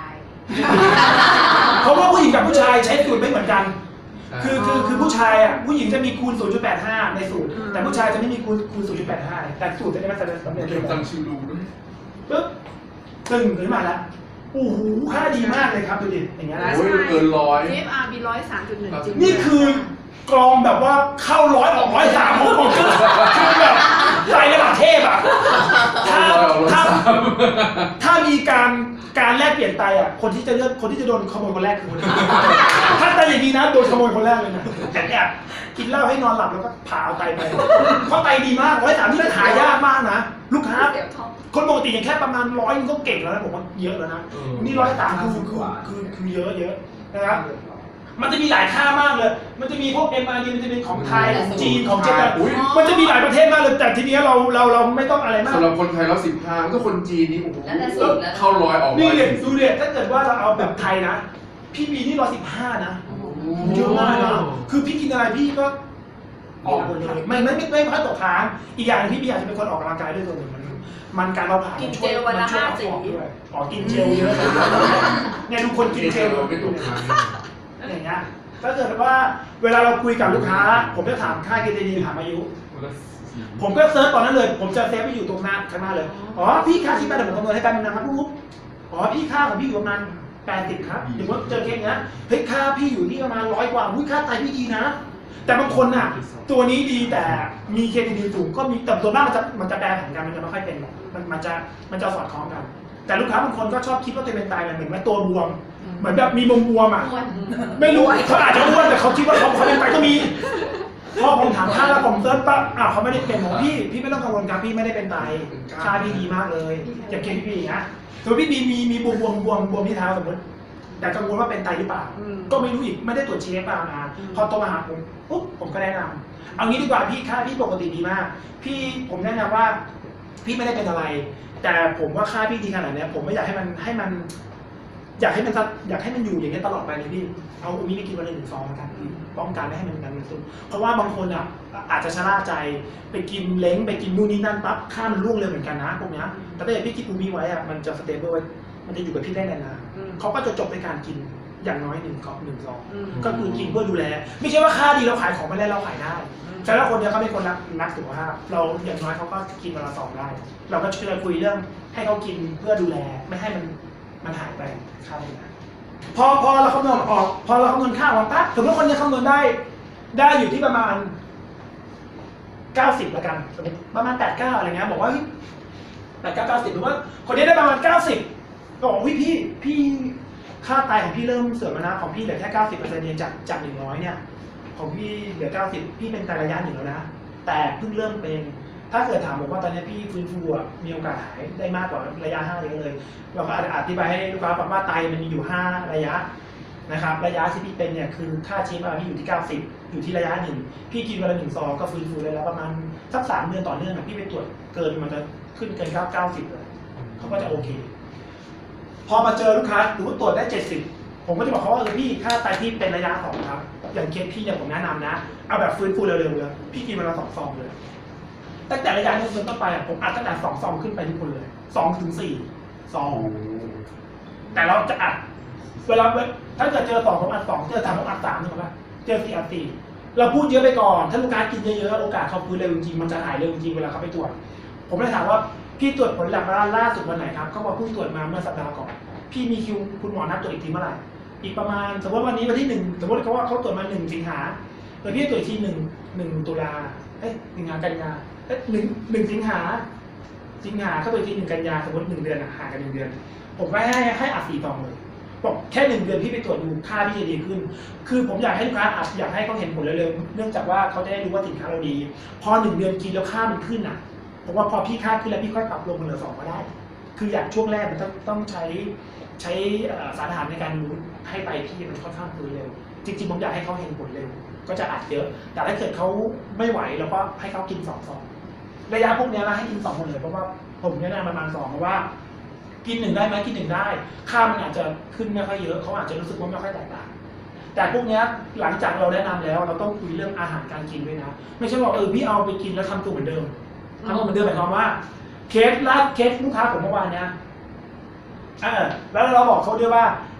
เพราะว่าผู้หญิงกับผู้ชายใช้สูตรไม่เหมือนกันคือคือคือผู้ชายอ่ะผู้หญิงจะมีคูณ ศูนย์จุดแปดห้า ในสูตรแต่ผู้ชายจะไม่มีคูณคูณ ศูนย์จุดแปดห้า แต่สูตรจะได้มาสำเร็จสำเร็จเลยจำชิวดูด้วยปึ๊บตึงขึ้นมาแล้วโอ้โหค่าดีมากเลยครับดูดิอย่างเงี้ยนะโอ้ยเกินร้อยทีเอฟอาร์บีร้อยสามจุดหนึ่งจริงนี่คือกรองแบบว่าเข้าร้อยออกร้อยสามของผมคือแบบใจระดับเทพอ่ะถ้าถ้าถ้ามีการการแลกเปลี่ยนไตอ่ะคนที่จะเลือกคนที่จะโดนขโมยคนแรกคือคนถ้าไตอย่างนี้นะโดนขโมยคนแรกเลยนะแอบแอบกินเหล้าให้นอนหลับแล้วก็ผ่าเอาไตไปเพราะไตดีมากร้อยสามที่มันหายากมากนะลูกค้าคนปกติอย่างแค่ประมาณร้อยก็เก่งแล้วนะผมว่าเยอะแล้วนะนี่ร้อยสามคือคือคือคือเยอะเยอะนะครับมันจะมีหลายค่ามากเลยมันจะมีพวก เอ็ม อาร์ ดี มันจะเป็นของไทยของจีนของเจแปนมันจะมีหลายประเทศมากเลยแต่ทีนี้เราเราเราไม่ต้องอะไรมากสำหรับคนไทยแล้วสิบห้ามันก็คนจีนนี่โอ้โหเข้าร้อยออกร้นี่อยเด็กดูเด็กถ้าเกิดว่าเราเอาแบบไทยนะพี่บีนี่ร้อยสิบห้านะเยอะมากนะคือพี่กินอะไรพี่ก็ออกหมดเลยไม่ไม่ไม่ไม่ค่อยตกค้างอีกอย่างพี่บีอาจจะเป็นคนออกกำลังกายด้วยตัวหนึ่งมันมันการเราผ่านกินเจลวันละห้าสีอ๋อกินเจลเยอะเนี่ยทุกคนกินเจลไม่ตกค้างอย่างเงี้ยถ้าเกิดว่าเวลาเราคุยกับลูกค้าผมจะถามค่า เค ที ดี ถามอายุผมก็เซิร์ชตอนนั้นเลยผมจะเซฟไปอยู่ตรงหน้าข้างหน้าเลยอ๋อพี่ค่าที่แปดเดี๋ยวผมคำนวณให้แป๊บนึงนะครับปุ๊บอ๋อพี่ค่าของพี่อยู่ประมาณแปดสิบครับถึงว่าเจอเคสเนี้ยเฮ้ยค่าพี่อยู่ที่ประมาณร้อยกว่าอุ้ยค่าไตพี่ดีนะแต่บางคนน่ะตัวนี้ดีแต่มี เค ที ดี สูงก็มีแต่ตัวหน้ามันจะมันจะแปรผันกันมันจะไม่ค่อยเป็นหรอกมันมันจะมันจะสอดคล้องกันแต่ลูกค้าบางคนก็ชอบคิดว่าตัวเป็นไตเหมือนว่าตัวบวมเหมือนแบบมีมุมบวมอ่ะไม่รู้เขาอาจจะอ้วนแต่เขาคิดว่าเขาเขาเป็นไตก็มีพอผมถามค่าแล้วผมเซิร์ชปั๊บอ้าวเขาไม่ได้เป็นของพี่พี่ไม่ต้องกังวลครับพี่ไม่ได้เป็นไตค่าพี่ดีมากเลยอย่างเคสพี่นะสมมติพี่บีมีมีบวมบวมบวมบวมที่เท้าสมมติแต่กังวลว่าเป็นไตหรือเปล่าก็ไม่รู้อีกไม่ได้ตรวจเช็คมานะพอโทรมาหาผมปุ๊บผมก็แนะนำเอางี้ดีกว่าพี่ค่าพี่ปกติดีมากพี่ผมแนะนำว่าพี่ไม่ได้เป็นอะไรแต่ผมว่าค่าพี่ดีขนาดนี้ผมไม่อยากให้มันให้มันอยากให้มันอยากให้มันอยู่อย่างนี้ตลอดไปเลยพี่เอาอุ้มไปกินวันละหนึ่งซองกันป้องกันไม่ให้มันมันสุดเพราะว่าบางคนอ่ะอาจจะชะล่าใจไปกินเล้งไปกินนู่นนี่นั่นปั๊บค่ามันร่วงเร็วเหมือนกันนะพวกนี้แต่ถ้าเกิดพี่กินอุ้มไว้อ่ะมันจะสเตเบิลมันจะอยู่กับพี่ได้นานๆเขาก็จะจบในการกินอย่างน้อยหนึ่งกล่องหนึ่งซองก็คือกินเพื่อดูแลไม่ใช่ว่าค่าดีเราขายของมาแล้วเราขายได้แต่ละคนเนี่ยเขาเป็นคนรักนักสุขภาพเราอย่างน้อยเขาก็กินวันละซองได้เราก็จะคุยเรื่องให้เขากินเพื่อดูแลไม่ให้มันมันหายไปค่าเลยนะพอพอเราคำนวณออกพอเราคำนวณค่าออกปั๊บสมมติคนนี้คำนวณได้ได้อยู่ที่ประมาณเก้าสิบละกันสมมติประมาณแปดเก้าอะไรเงี้ยบอกว่าแปดเก้าเก้าสิบหรือว่าคนนี้ได้ประมาณเก้าสิบก็บอกพี่พี่พี่ค่าไตของพี่เริ่มเสื่อมแล้วนะของพี่เหลือแค่เก้าสิบเปอร์เซ็นต์เองจากจากหนึ่งร้อยเนี่ยของพี่เหลือเก้าสิบพี่เป็นไตระยะหนึ่งแล้วนะแต่เพิ่งเริ่มเป็นถ้าเกิดถามผมว่าตอนนี้พี่ฟื้นฟูอ่ะมีโอกาสหายได้มากกว่าระยะห้าเยอะเลยเราก็อธิบายให้ลูกค้าฟังว่าไตมันมีอยู่ห้าระยะนะครับระยะที่พี่เป็นเนี่ยคือค่าเชื้อราพี่อยู่ที่เก้าสิบอยู่ที่ระยะหนึ่งพี่กินวันละหนึ่งซองก็ฟื้นฟูได้แล้วประมาณสักสามเดือนต่อเนื่องอ่ะพี่ไปตรวจเกินมันจะขึ้นเกินเก้าเก้าสิบเลยเขาก็จะโอเคพอมาเจอลูกค้าหรือว่าตรวจได้เจ็ดสิบผมก็จะบอกเขาว่าเออพี่ค่าไตพี่เป็นระยะสองครับอย่างเคสพี่อย่างผมแนะนำนะเอาแบบฟื้นฟูเร็วๆเลยพี่กินวันละสองซองเลยตั้งแต่ระยะนี้จนต้นไปอ่ะผมอัดตั้งแต่สองซองขึ้นไปทุกคนเลยสองถึงสี่ซองแต่เราจะอัดเวลาถ้าเกิดเจอสองผมอัดสองเจอสามผมอัดสามถูกไหมเจอสี่อัดสี่เราพูดเยอะไปก่อนถ้าลูกค้ากินเยอะๆโอกาสเขาฟื้นเร็วจริงๆมันจะหายเร็วจริงเวลาเขาไปตรวจผมเลยถามว่าพี่ตรวจผลแลบมาล่าสุดวันไหนครับเขาบอกเพิ่งตรวจมาเมื่อสัปดาห์ก่อนพี่มีคิวคุณหมอนัดตรวจอีกทีเมื่อไหร่อีกประมาณสมมติวันนี้วันที่หนึ่งสมมติเขาว่าเขาตรวจมาหนึ่งสิงหาเออพี่ตรวจทีหนึ่งหนึ่งตุลาเอ้ยสิงหากันยาเอ้ยหนึ่งหนึ่งสิงหาสิงหาเขาตรวจทีหนึ่งกันยาสมมติหนึ่งเดือนห่างกันหนึ่งเดือนผมก็ให้ให้อัดสี่ซองเลยบอกแค่หนึ่งเดือนพี่ไปตรวจดูค่าพี่จะดีขึ้นคือผมอยากให้ลูกค้าอัดอยากให้เขาเห็นผลเร็วๆเนื่องจากว่าเขาจะได้รู้ว่าสินค้าเราดีพอหนึ่งเดือนกินแล้วค่ามันขึ้นอ่ะผมว่าพอพี่ค่าขึ้นแล้วพี่ค่อยปรับลงมาเหลือสองก็ได้คืออยากช่วงแรกมันต้องต้องใช้ใช้สารอาหารในการรู้ให้ไตพี่มันค่อนข้างฟื้นเร็วจริงๆผมอยากให้เขาเห็นผลเร็วก็จะอัดเยอะแต่ถ้าเกิดเขาไม่ไหวเราก็ให้เขากินสองซองระยะพวกนี้เราให้กินสองหมดเลยเพราะว่าผมแนะนำประมาณสองเพราะว่ากินหนึ่งได้ไหมกินหนึ่งได้ค่ามันอาจจะขึ้นไม่ค่อยเยอะเขาอาจจะรู้สึกว่าไม่ค่อยแตกต่างแต่พวกนี้หลังจากเราแนะนำแล้วเราต้องคุยเรื่องอาหารการกินด้วยนะไม่ใช่ว่าเออพี่เอาไปกินแล้วทำตัวเหมือนเดิมทำตัวเหมือนเดิมหมายความว่าเคสล่าเคสลูกค้าผมเมื่อวานเนี้ยเออแล้วเราบอกเขาด้วยว่า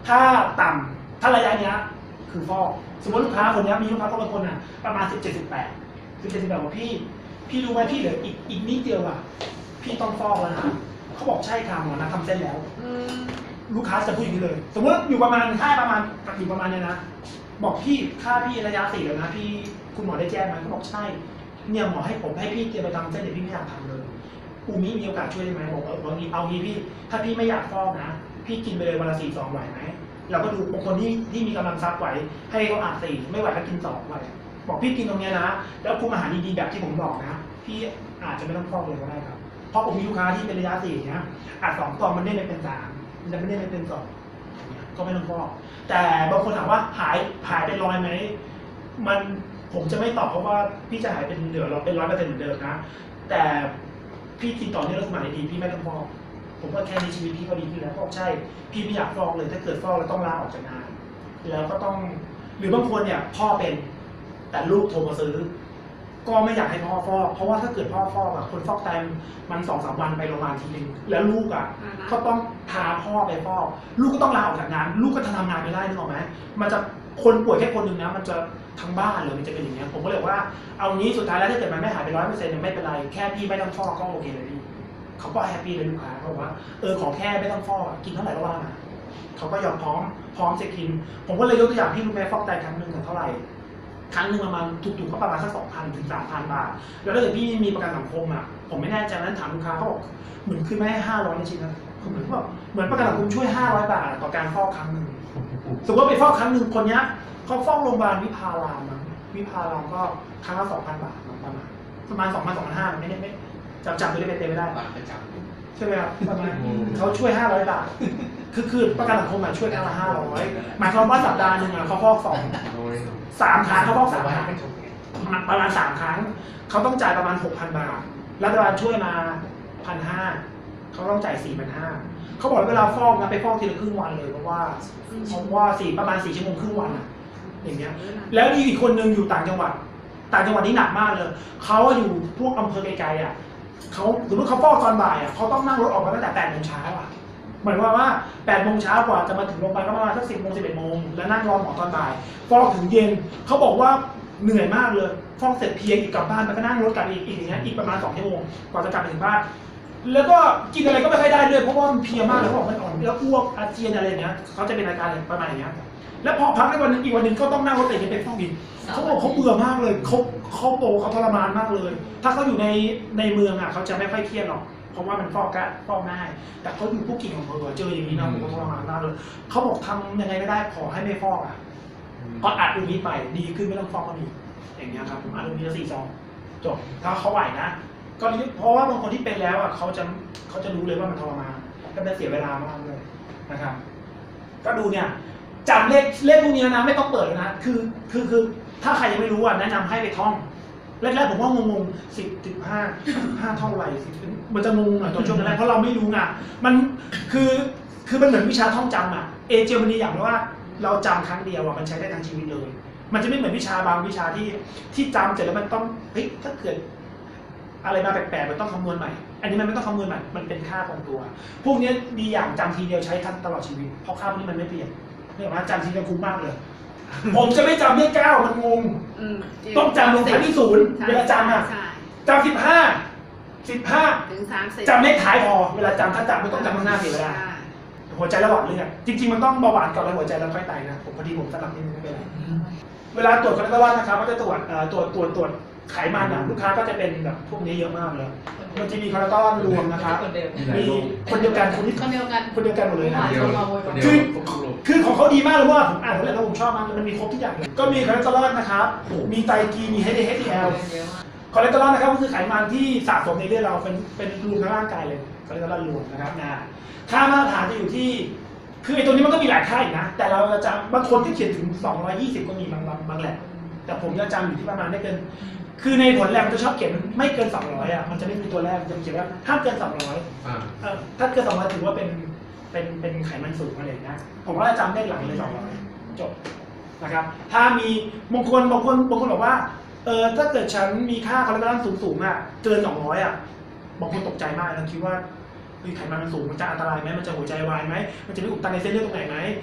ถ้าต่ำถ้าระยะเนี้ยคือฟอกสมมติลูกค้าคนนี้มีลูกค้าคนบางคนอ่ะประมาณสิบเจ็ดสิบแปดสิบเจ็ดสิบแปดบอกพี่พี่รู้ไหมพี่เหลืออีกอีกนิดเดียวอ่ะพี่ต้องฟอกแล้วนะเขาบอกใช่ค่ะหมอนะทำเส้นแล้วลูกค้าจะพูดอย่างนี้เลย สมมติอยู่ประมาณค่าประมาณอยู่ประมาณเนี้ยนะบอกพี่ค่าพี่ระยะสี่แล้วนะพี่คุณหมอได้แจ้งไหมเขาบอกใช่เนี่ยหมอให้ผมให้พี่เตรียมไปทำเส้นเดี๋ยวพี่ไม่อยากทำเลยอูมิมีโอกาสช่วยได้ไหมบอกเออเอางี้เอางี้พี่ถ้าพี่ไม่อยากฟอกนะพี่กินไปเลยวันละสี่ซองไหวไหมเราก็ดูบางคนที่ที่มีกำลังทรัพย์ไหวให้เขาอ่านสี่ไม่ไหวก็กินสองไหวบอกพี่กินตรงนี้นะแล้วคุมอาหารดีๆแบบที่ผมบอกนะพี่อาจจะไม่ต้องฟอกเลยก็ได้ครับเพราะผมมีลูกค้าที่เป็นระยะสี่เนี้ยอาจสองซองมันได้ไม่เป็นสามมันจะไม่ได้ไม่เป็นสองก็ไม่ต้องฟอกแต่บางคนถามว่าหายหายเป็นร้อยไหมมันผมจะไม่ตอบเพราะว่าพี่จะหายเป็นเหลือเราเป็นร้อยเปอร์เซ็นต์เหมือนเดิมนะแต่พี่กินต่อเนื่องแล้วสมัยดีพี่ไม่ต้องฟอกผมว่าแค่ในชีวิตพี่ก็ดีขึ้นแล้วฟอกใช่พี่ไม่อยากฟอกเลยถ้าเกิดฟอกแล้วต้องลาออกจากงานแล้วก็ต้องหรือบางคนเนี่ยพ่อเป็นแต่ลูกโทรมาซื้อก็ไม่อยากให้พ่อฟอกเพราะว่าถ้าเกิดพ่อฟอกอะคนฟอกไตมันสองสามวันไปโรงพยาบาลทีนึงแล้วลูกอะก็ต้องพาพ่อไปฟอกลูกก็ต้องลาออกจากงานลูกก็ทำงานไม่ได้นึกออกไหมมันจะคนป่วยแค่คนหนึ่งนะมันจะทั้งบ้านเลยมันจะเป็นอย่างเงี้ยผมก็เลยว่าเอางี้สุดท้ายแล้วถ้าเกิดมันไม่หายไปร้อยเปอร์เซ็นต์ไม่เป็นไรแค่พี่ไม่ต้องฟอกก็โอเคเลยพี่เขาก็แฮปปี้เลยลูกค้าเขาบอกว่าเออขอแค่ไม่ต้องฟอกกินเท่าไหร่ก็ว่ามาเขาก็ยอมพร้อมพร้อมจะกินผมก็เลยยกตัวอย่างพี่รู้ไหมฟอกไตครั้งหนึ่งเท่าไหร่ครั้งหนึ่งประมาณถูกๆก็ประมาณสักสองพันถึงสามพันบาทแล้วถ้าเกิดพี่มีประกันสังคมอ่ะผมไม่แน่ใจนั้นถามลูกค้าเขาบอกเหมือนคือไม่ให้ห้าร้อยในชิ้นนะเหมือนแบบเหมือนประกันสังคมช่วยห้าร้อยบาทต่อการฟอกครั้งหนึ่งสมมติว่าไปฟอกครั้งหนึ่งคนนี้เขาฟอกโรงพยาบาลวิภารามนะวิภารามก็ครั้งละสองพันบาทประมาณประมาณสองพันสองพันห้าไม่ได้ไม่จำจำตัวเลขไม่ได้บาทประจำใช่ไหมครับประมาณเขาช่วยห้าร้อยบาทคือคือประกันสังคมช่วยครั้งละห้าร้อยหมายความว่าสัปดาห์หนึ่งเขาฟอกสองสามครั้งเขาฟอกสามครั้งประมาณสามครั้งเขาต้องจ่ายประมาณหกพันบาทรัฐบาลช่วยมาพันห้าเขาต้องจ่ายสี่พันห้าเขาบอกเวลาฟอกนะไปฟอกทีละครึ่งวันเลยเพราะว่าเพราะว่าสี่ประมาณสี่ชั่วโมงครึ่งวันอะอย่างเงี้ยแล้วอีกคนนึงอยู่ต่างจังหวัดต่างจังหวัดนี่หนักมากเลยเขาอยู่พวกอำเภอไกลๆอ่ะเขาสมมติเขาฟอกตอนบ่ายอ่ะเขาต้องนั่งรถออกมาตั้งแต่แปดโมงเช้าอ่ะหมายความว่าแปดโมงเช้ากว่าจะมาถึงโรงพยาบาลก็ประมาณสักสิบโมงสิบเอ็ดโมงแล้วนั่งรอหมอตอนบ่ายฟอกถึงเย็นเขาบอกว่าเหนื่อยมากเลยฟอกเสร็จเพียงอีกกลับบ้านแล้วก็นั่งรถกลับอีกอีกอย่างเงี้ยอีกประมาณสองชั่วโมงกว่าจะกลับไปถึงบ้านแล้วก็กินอะไรก็ไม่ค่อยได้ด้วยเพราะว่ามันเพลียมากแล้วบอกมันอ่อนแล้วอ้วกอาเจียนอะไรอย่างเงี้ยเขาจะเป็นอาการประมาณอย่างเงี้ยแล้วพอพักในวันนึงอีกวันนึงก็ต้องนั่งรถไปยังเป็นฟอกอีกเขาบอกเขาเบื่อมากเลยเขาเขาโตเขาทรมานมากเลยถ้าเขาอยู่ในในเมืองอ่ะเขาจะไม่ค่อยเครียดหรอกเพราะว่ามันฟอกกะฟอกง่ายแต่เขาอยู่พวกกิ่งของเมืองเจออย่างนี้นะผมก็ทรมานมากเลยเขาบอกทำยังไงก็ได้ขอให้ไม่ฟอกอ่ะก็อัดตรงนี้ไปดีขึ้นไม่ต้องฟอกก็ดีอย่างเงี้ยครับผมอัดตรงนี้สี่ซองจบถ้าเขาไหวนะก็เพราะว่าบางคนที่เป็นแล้วอ่ะเขาจะเขาจะรู้เลยว่ามันทรมานก็จะเสียเวลามากเลยนะครับก็ดูเนี่ยจำเลขเลขพวกนี้นะไม่ต้องเปิดนะคือคือคือถ้าใครยังไม่รู้อ่ะแนะนำให้ไปท่องแรกๆผมว่างงๆสิบสิบห้าสิบห้าเท่าไหร่สิมันจะงงหน่อยตอนช่วงแรกเพราะเราไม่รู้ไงมันคือคือมันเหมือนวิชาท่องจำอ่ะเอเจมันดีอย่างว่าเราจำครั้งเดียวอ่ะมันใช้ได้ทั้งชีวิตเลยมันจะไม่เหมือนวิชาบางวิชาที่ที่จำเสร็จแล้วมันต้องเฮ้ยถ้าเกิดอะไรมาแปลกๆมันต้องคำนวณใหม่อันนี้มันไม่ต้องคำนวณใหม่มันเป็นค่าของตัวพวกนี้ดีอย่างจำทีเดียวใช้ทันตลอดชีวิตเพราะค่าพวกนี้มันไม่เปลี่ยนเนี่ยว่าจำทีเดียวคุ้มมากเลยผมจะไม่จำเลขเก้ามันงงต้องจำลงท้ายที่ศูนย์เวลาจำอ่ะจำสิบห้าสิบห้าจำเลขท้ายพอเวลาจำถ้าจำไม่ต้องจำข้างหน้าเสียเวลาหัวใจระหว่างเลือดจริงๆมันต้องเบาหวานก่อนแล้วหัวใจแล้วค่อยไตนะผมพอดีผมสลับนิดนึงไม่เป็นไรเวลาตรวจคอเลสเตอรอลนะครับก็จะตรวจตรวจตรวจตรวจไขมันอ่ะลูกค้าก็จะเป็นแบบพวกนี้เยอะมากเลยมันจะมีคอเลสเตอรอลรวมนะครับมีคนเดียวกันคนที่คนเดียวกันคนเดียวกันหมดเลยนะเดียวคือคือของเขาดีมากเลยว่าผมอ่านแล้วผมชอบมากมันมีครบทุกอย่างเลยก็มีคอเลสเตอรอลนะครับมีไตรกีมี เอช ดี เอช ดี แอล คอเลสเตอรอลนะครับก็คือไขมันที่สะสมในเลือดเราเป็นเป็นรวมทั้งร่างกายเลยคอเลสเตอรอลรวมนะครับนะค่ามาตรฐานจะอยู่ที่คือไอ้ตัวนี้มันก็มีหลายค่าอีกนะแต่เราจะบางคนที่เขียนถึงสองร้อยยี่สิบก็มีบางบางแหล่งแต่ผมจะจำอยู่ที่ประมาณไม่เกินคือในผลแลบมันจะชอบเขียนไม่เกินสองร้อยอ่ะมันจะไม่มีตัวแรกมันจะเขียนว่าห้ามเกินสองร้อยเออถ้าเกินสองร้อยถือว่าเป็นเป็นเป็นไขมันสูงอะไรนะผมว่าจำได้หลังเลยสองร้อยจบนะครับถ้ามีบางคนบางคนบางคนบอกว่าเออถ้าเกิดฉันมีค่าคอเลสเตอรอลสูงๆอ่ะเกินสองร้อยอ่ะบางคนตกใจมากนะคิดว่าไขมันมันสูงมันจะอันตรายไหมมันจะหัวใจวายไหมมันจะมีอุดตันในเส้นเลือดตรงไหนไหม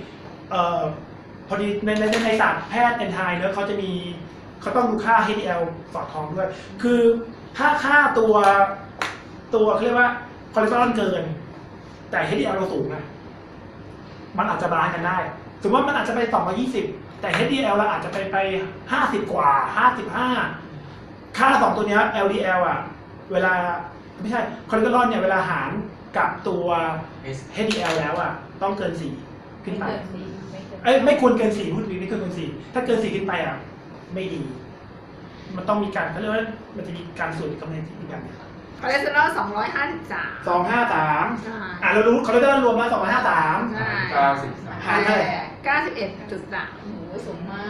เอ่อพอดีในในในศาสตร์แพทย์เอนไทน์เนอะเขาจะมีเขาต้องดูค่า เอช ดี แอล สอดคล้องด้วยคือถ้าค่าตัวตัวเขาเรียกว่าคอเลสเตอรอลเกินแต่ เอช ดี แอล เราสูงนะมันอาจจะบาลานซ์กันได้สมมติว่ามันอาจจะไปสองร้อยยี่สิบแต่ เอช ดี แอล เราอาจจะไปไปห้าสิบกว่าห้าสิบห้าค่าสองตัวเนี้ย แอล ดี แอล อ่ะเวลาไม่ใช่คอเลสเตอรอลเนี่ยเวลาหารกับตัว เอช ดี แอล แล้วอ่ะต้องเกินสี่ขึ้นไปเอ้ยไม่ควรเกินสี่พูดผิดไม่ควรเกินสี่ถ้าเกินสี่ขึ้นไปอ่ะไม่ดีมันต้องมีการเขาเรียกว่ามันจะมีการส่วนกำเนิดที่แบบนี้คอเลสเตอรอลสองร้อยห้าสิบสามสองห้าสามใช่อ่ะเรารู้คอเลสเตอรอลรวมแล้วสองร้อยห้าสามใช่เก้าสิบสามหารเท่าไหร่เก้าสิบเอ็ดจุดสามโอ้โหสูงมาก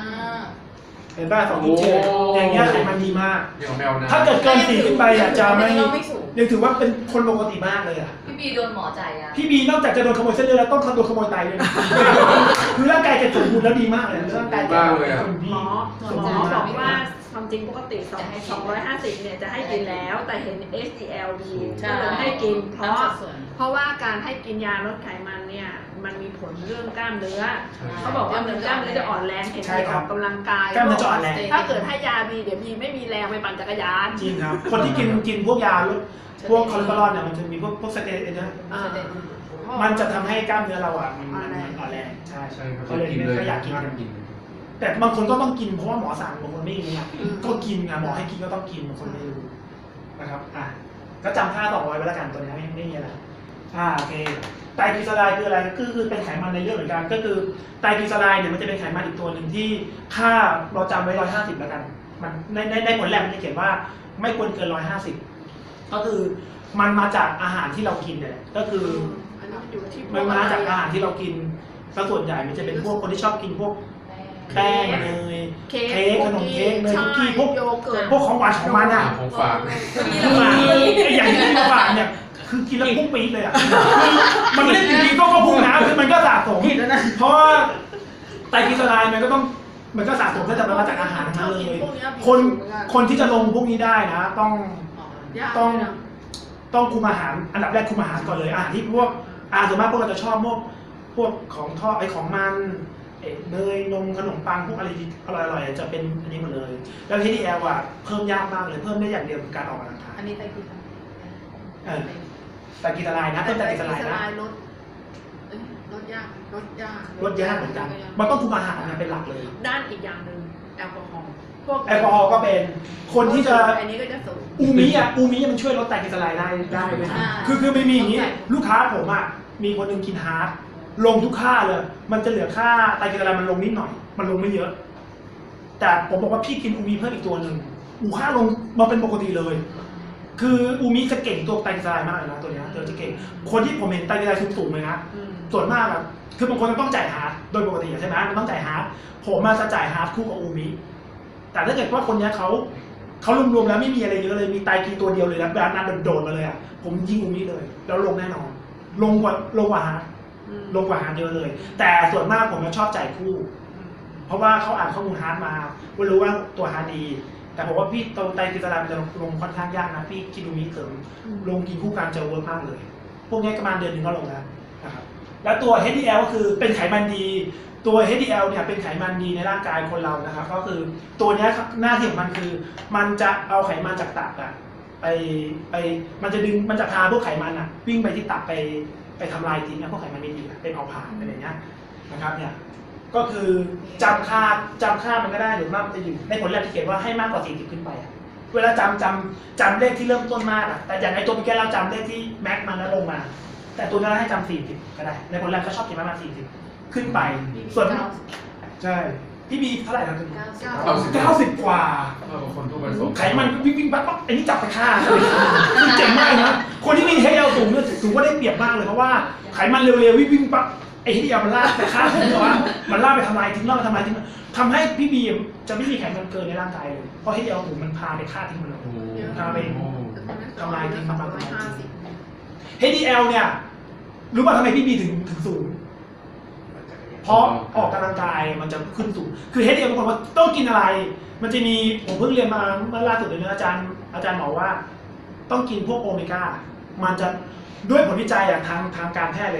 เห็นป่ะสองจุดเจ็ดอย่างเงี้ยไขมันดีมากอย่างของแมวนะถ้าเกิดเกินสี่ขึ้นไปอ่ะจะไม่เราไม่สูงยังถือว่าเป็นคนปกติมากเลยอ่ะพี่บีโดนหมอจ่ายยาพี่บีนอกจากจะโดนขโมยเส้นเลือดแล้วต้องโดนขโมยไตด้วยนะคือร่างกายแกสมบูรณ์แล้วดีมากเลยร่างกายแกสมหมอสมหมบูอรณ์บมาอก กว่าความจริงปกติสองร้อยห้าสิบเนี่ยจะให้กินแล้ว แต่เห็น เอช ดี แอล ดีก็เลยให้กินเพราะ เพราะว่าการให้กินยาลดไขมันเนี่ยมันมีผลเรื่องกล้ามเนื้อเขาบอกว่าเนื้อกล้ามเนื้อจะอ่อนแรงเห็นไหมออกกำลังกายกล้ามเนื้อจะอ่อนแรงถ้าเกิดให้ยาบีเดี๋ยวบีไม่มีแรงไปปั่นจักรยานจริงครับ คนที่กินกินพวกยาลดพวกคอเลสเตอรอลเนี่ยมันจะมีพวกพวกสเตียรอยด์นะอ่ามันจะทำให้กล้ามเนื้อเราอ่ะมันมันอ่อนแรงใช่ใช่ครับเขาเลยกินไม่เลยค่อยอยากกินห้ากันกินแต่บางคนก็ต้องกินเพราะว่าหมอสั่งบางคนไม่กินเนี่ยก็กินไงหมอให้กินก็ต้องกินบางคนไม่รู้นะครับอ่ะก็จำค่าสองร้อยไว้แล้วกันตัวนี้ไม่ไม่มีอะไรอ่าโอเคไตรกลีเซอไรด์คืออะไรก็คือเป็นไขมันในเลือดเหมือนกันก็คือไตรกลีเซอไรด์เนี่ยมันจะเป็นไขมันอีกตัวหนึ่งที่ค่าเราจำไว้ร้อยห้าสิบแล้วกันมันในในในผลแลบมันจะเขียนว่าไม่ควรเกินร้อยห้าสิบก็คือมันมาจากอาหารที่เรากินเนี่ยก็คืออันนี้อยู่ที่มันมาจากอาหารที่เรากินซะส่วนใหญ่มันจะเป็นพวกคนที่ชอบกินพวกแป้งเนยเค้เค้กขนมเค้กเนยคุกกี้พวกโยเกิร์ตพวกของหวานของมันอ่ะของฝากไอ้อย่างที่กินมาฝากเนี่ยคือกินแล้วพุ่งปี๊ดเลยอ่ะมันไม่ได้อยู่ดีก็ก็พุ่งนะคือมันก็สะสมเพราะว่าไตรกลีเซอไรด์มันก็ต้องมันก็สะสมตั้งแต่มันมาจากอาหารทั้งนั้นเลยคนคนที่จะลงพวกนี้ได้นะ ต้องต้องต้องคุมอาหารอันดับแรกคุมอาหารก่อนเลยอาหารที่พวกอาส่วนมากพวกเราจะชอบพวกพวกของทอดไอ้ของมันเนยนมขนมปังพวกอะไรอร่อยๆจะเป็นอันนี้หมดเลยแล้ว เอช ดี แอล อ่ะเพิ่มยากมากเลยเพิ่มได้อย่างเดียวคือการออกกำลังกายอันนี้ไตรกลีเซอเออไตรกลีเซอไรด์นะเป็นไตรกลีเซอไรด์นะลดลดยากลดยากลดยากเหมือนกันมันต้องคุมอาหารนะเป็นหลักเลยด้านอีกอย่างหนึ่งแอลกอฮอล์พวกแอลกอฮอล์ก็เป็นคนที่จะอันนี้ก็จะสูงอูมิอ่ะอูมิมันช่วยลดไตรกลีเซอไรด์ได้ได้เลยนะคือคือไม่มีอย่างนี้ลูกค้าผมอ่ะมีคนหนึงกินฮาร์ดลงทุกค่าเลยมันจะเหลือค่าไตรกลีเซอไรด์มันลงนิดหน่อยมันลงไม่เยอะแต่ผมบอกว่าพี่กินอูมิเพิ่มอีกตัวหนึ่งอูค่าลงมาเป็นปกติเลย คืออูมิจะเก่งตัวไตรกลีเซอไรด์มากเลยนะตัวเนี้ยเดี๋ยวจะเก่งคนที่ผมเห็นไตรกลีเซอไรด์สูงๆเลยนะส่วนมากอะคือบางคนต้องจ่ายฮาร์ดโดยปกติใช่ไหมมันต้องจ่ายฮาร์ดผมมาจะจ่ายฮาร์ดคู่กับอูมิแต่ถ้าเกิดว่าคนนี้เขาเขารวมๆแล้วไม่มีอะไรเยอะเลยมีไตรกลีตัวเดียวเลยนะแบบนั้นโดดๆมาเลยอะผมยิงอูมิเลยแล้วลงแน่นอนลงกว่าลงกว่าฮาร์ดลงกว่าฮาร์ดเยอะเลย แต่ส่วนมากผมจะชอบจ่ายคู่ เพราะว่าเขาอ่านข้อมูลฮาร์ดมาว่ารู้ว่าตัวฮาร์ดดีแต่ผมว่าพี่ตรงไตรกลีเซอไรด์มันจะลงค่อนข้างยากนะพี่กินอูมิเสริมลงกินคู่กันจะเวิร์กมากเลยพวกนี้ประมาณเดือนหนึ่งก็ลงแล้วนะครับแล้วตัว เอช ดี แอล ก็คือเป็นไขมันดีตัว เอช ดี แอล เนี่ยเป็นไขมันดีในร่างกายคนเรานะครับก็คือตัวนี้หน้าที่ของมันคือมันจะเอาไขมันจากตับอะไปไปมันจะดึงมันจะพาพวกไขมันอะวิ่งไปที่ตับไปไปทำลายทิ้งนะพวกไขมันไม่ดีเป็นเอาผ่านอะไรอย่างเงี้ยนะครับเนี่ยก็คือจำค่าจำค่ามันก็ได้หรือมากจะอยู่ในผลแลบที่เขียนว่าให้มากกว่าสี่สิบขึ้นไปอะเวลาจำจำจำเลขที่เริ่มต้นมากอะแต่อย่างในตัวเมื่อกี้เราจำเลขที่แม็กมันแล้วลงมาแต่ตัวนี้เราให้จำสี่สิบก็ได้ในผลแลบก็ชอบเขียนประมาณสี่สิบขึ้นไปส่วนใช่พี่บีเท่าไหร่ครับคุณเก้าสิบเก้าสิบเก้าสิบกว่าบางคนทั่วไปสองไขมันวิ่งวิ่งปั๊บปั๊บอันนี้จับไปฆ่าคือเจ๋งมากนะคนที่มีเฮดเอลสูงเนี่ยถือว่าได้เปรียบมากเลยเพราะว่าไขมันเร็วๆวิ่งวิ่งปั๊บไอ้เฮดเอลมันลากไปฆ่าผมแต่ว่ามันลากไปทำลายทิ้งลากไปทำลายทิ้งทำให้พี่บีจะไม่มีไขมันเกินในร่างกายเลยเพราะเฮดเอลสูงมันพาไปฆ่าทิ้งมันเลยโอ้โหพาไปทำลายทิ้งทำลายร้อยห้าสิบเฮดเอลเนี่ยรู้ป่ะทำไมพี่บีถึงถึงสูงเพราะออกกำลังกายมันจะขึ้นสูงคือเฮดเอลบางคนว่าต้องกินอะไรมันจะมีผมเพิ่งเรียนมาเมื่อล่าสุดเลยนะอาจารย์อาจารย์บอกว่าต้องกินพวกโอเมก้ามันจะด้วยผลวิจัยอะทางทางการแพทย์เลยครับ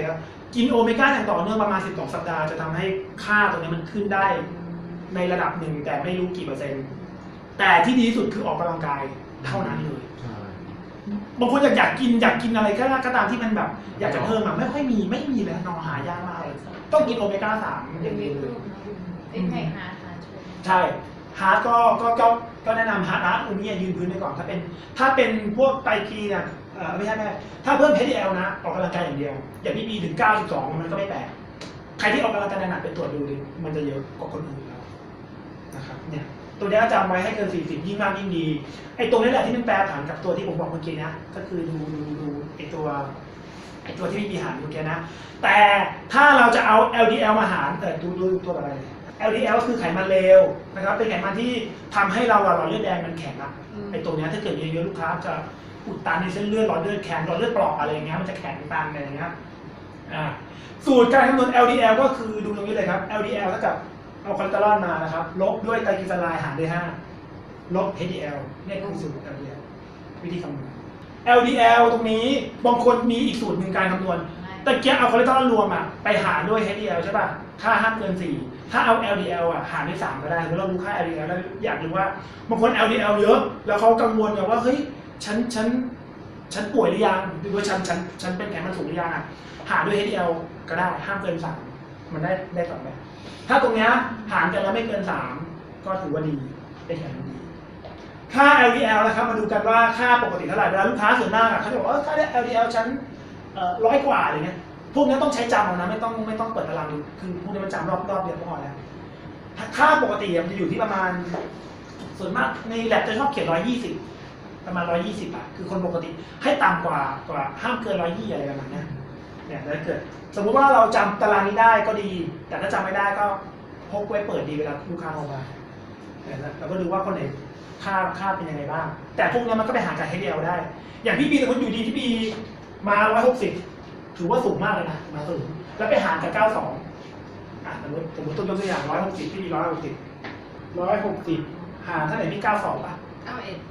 กินโอเมก้าอย่างต่อเนื่องประมาณสิบสองสัปดาห์จะทำให้ค่าตัวนี้มันขึ้นได้ในระดับหนึ่งแต่ไม่รู้กี่เปอร์เซ็นต์แต่ที่ดีที่สุดคือออกกำลังกายเท่านั้นเลยบางคนอยากอยากกินอยากกินอะไรก็ก็ตามที่มันแบบอยากจะเพิ่มอะไม่ค่อยมีไม่มีเลยนอหายากมากเลยต้องกินโอเมก้าสามอย่างเดียวเลยเป็นไงฮาร์ดฮาร์ดใช่ฮาร์ดก็ก็ก็ก็แนะนำฮาร์ดฮาร์ดอันนี้ยืนพื้นไปก่อนถ้าเป็นถ้าเป็นพวกไตรกีเนี่ยเออไม่ใช่ไม่ใช่ถ้าเพิ่ม เอช ดี แอล นะออกกำลังกายอย่างเดียวอย่างพี่บีถึงเก้าสิบสองมันก็ไม่แปลกใครที่ออกกำลังกายหนักไปตรวจดูดิมันจะเยอะกว่าคนอื่นแล้วนะครับเนี่ยตัวนี้จำไว้ให้เกินสี่สิบยิ่งมากยิ่งดีไอ้ตรงนี้แหละที่มันแปรผันกับตัวที่ผมบอกเมื่อกี้นะก็คือดูดูดูไอ้ตัวไอ้ตัวที่พี่บีหารเมื่อกี้นะแต่ถ้าเราจะเอา แอล ดี แอล มาหารเออดูดูตัวอะไร แอล ดี แอล คือไขมันเลวนะครับเป็นไขมันที่ทำให้เราหลอดเลือดแดงมันแข็งอะไอ้ตรงนี้ถ้าเกิดเยอะๆลูกค้าจะอุดตันในเส้นเลือดหลอดเลือดแข็งหลอดเลือดเปราะอะไรอย่างเงี้ยมันจะแข็งตันอะไรอย่างเงี้ยอ่าสูตรการคำนวณ แอล ดี แอล ก็คือดูตรงนี้เลยครับ แอล ดี แอล เท่ากับเอาคอเลสเตอรอลมานะครับลบด้วยไตรกลีเซอไรด์หารด้วยห้าลบ เอช ดี แอล เนี่ยคือสูตร แอล ดี แอล วิธีคำนวณ แอล ดี แอล ตรงนี้บางคนมีอีกสูตรหนึ่งการคำนวณแต่เกียเอาคอเลสเตอรอลรวมอ่ะไปหารด้วย เอช ดี แอล ใช่ป่ะค่าห้ามเกินสี่ถ้าเอา แอล ดี แอล อ่ะหารด้วยสามก็ได้เพราะเรารู้ค่า แอล ดี แอล แล้วอยากรู้ว่าบางคน แอล ดี แอล เยอะแล้วเขากังวลกันว่าเฮ้ยฉันฉันฉันป่วยหรือยังหรือว่าฉันฉันฉันเป็นไขมันสูงหรือยังอ่ะหารด้วย เอช ดี แอล ก็ได้ห้ามเกินสามมันได้ได้สองแบบถ้าตรงเนี้ยหารกันแล้วไม่เกินสามก็ถือว่าดีเป็นไขมันดีค่า แอล ดี แอล นะครับมาดูกันว่าค่าปกติเท่าไหร่เวลาลูกค้าส่วนมากอ่ะเขาจะบอกว่าค่า แอล ดี แอล ฉันเอ่อร้อยกว่าอะไรเงี้ยพวกนี้ต้องใช้จำเอานะไม่ต้องไม่ต้องเปิดตารางดูคือพวกนี้มันจำรอบรอบเดียวก็พอแล้วค่าปกติมันจะอยู่ที่ประมาณส่วนมากในแลบจะชอบเขียนร้อยยี่สิบประมาณร้อยยี่สิบอ่ะคือคนปกติให้ต่ำกว่ากว่าห้ามเกินร้อยยี่อะไรประมาณนี้เนี่ยถ้าเกิดสมมุติว่าเราจำตารางนี้ได้ก็ดี แต่ถ้าจำไม่ได้ก็พกไว้เปิดดีเวลาลูกค้าโทรมาเนี่ยเราก็ดูว่าคนไหนค่าค่าเป็นยังไงบ้างแต่พวกนี้มันก็ไปหาจาก เอช ดี แอล ได้อย่างพี่บีแต่คนอยู่ดีที่บีมาร้อยหกสิบถือว่าสูงมากเลยนะมาสูงแล้วไปหารกับเก้าสองอ่ะสมมติสมมติต้นยกตัวอย่างร้อยหกสิบพี่บีร้อยหกสิบร้อยหกสิบหารเท่าไหร่พี่เก้าสองป่ะเก้าเอ็ด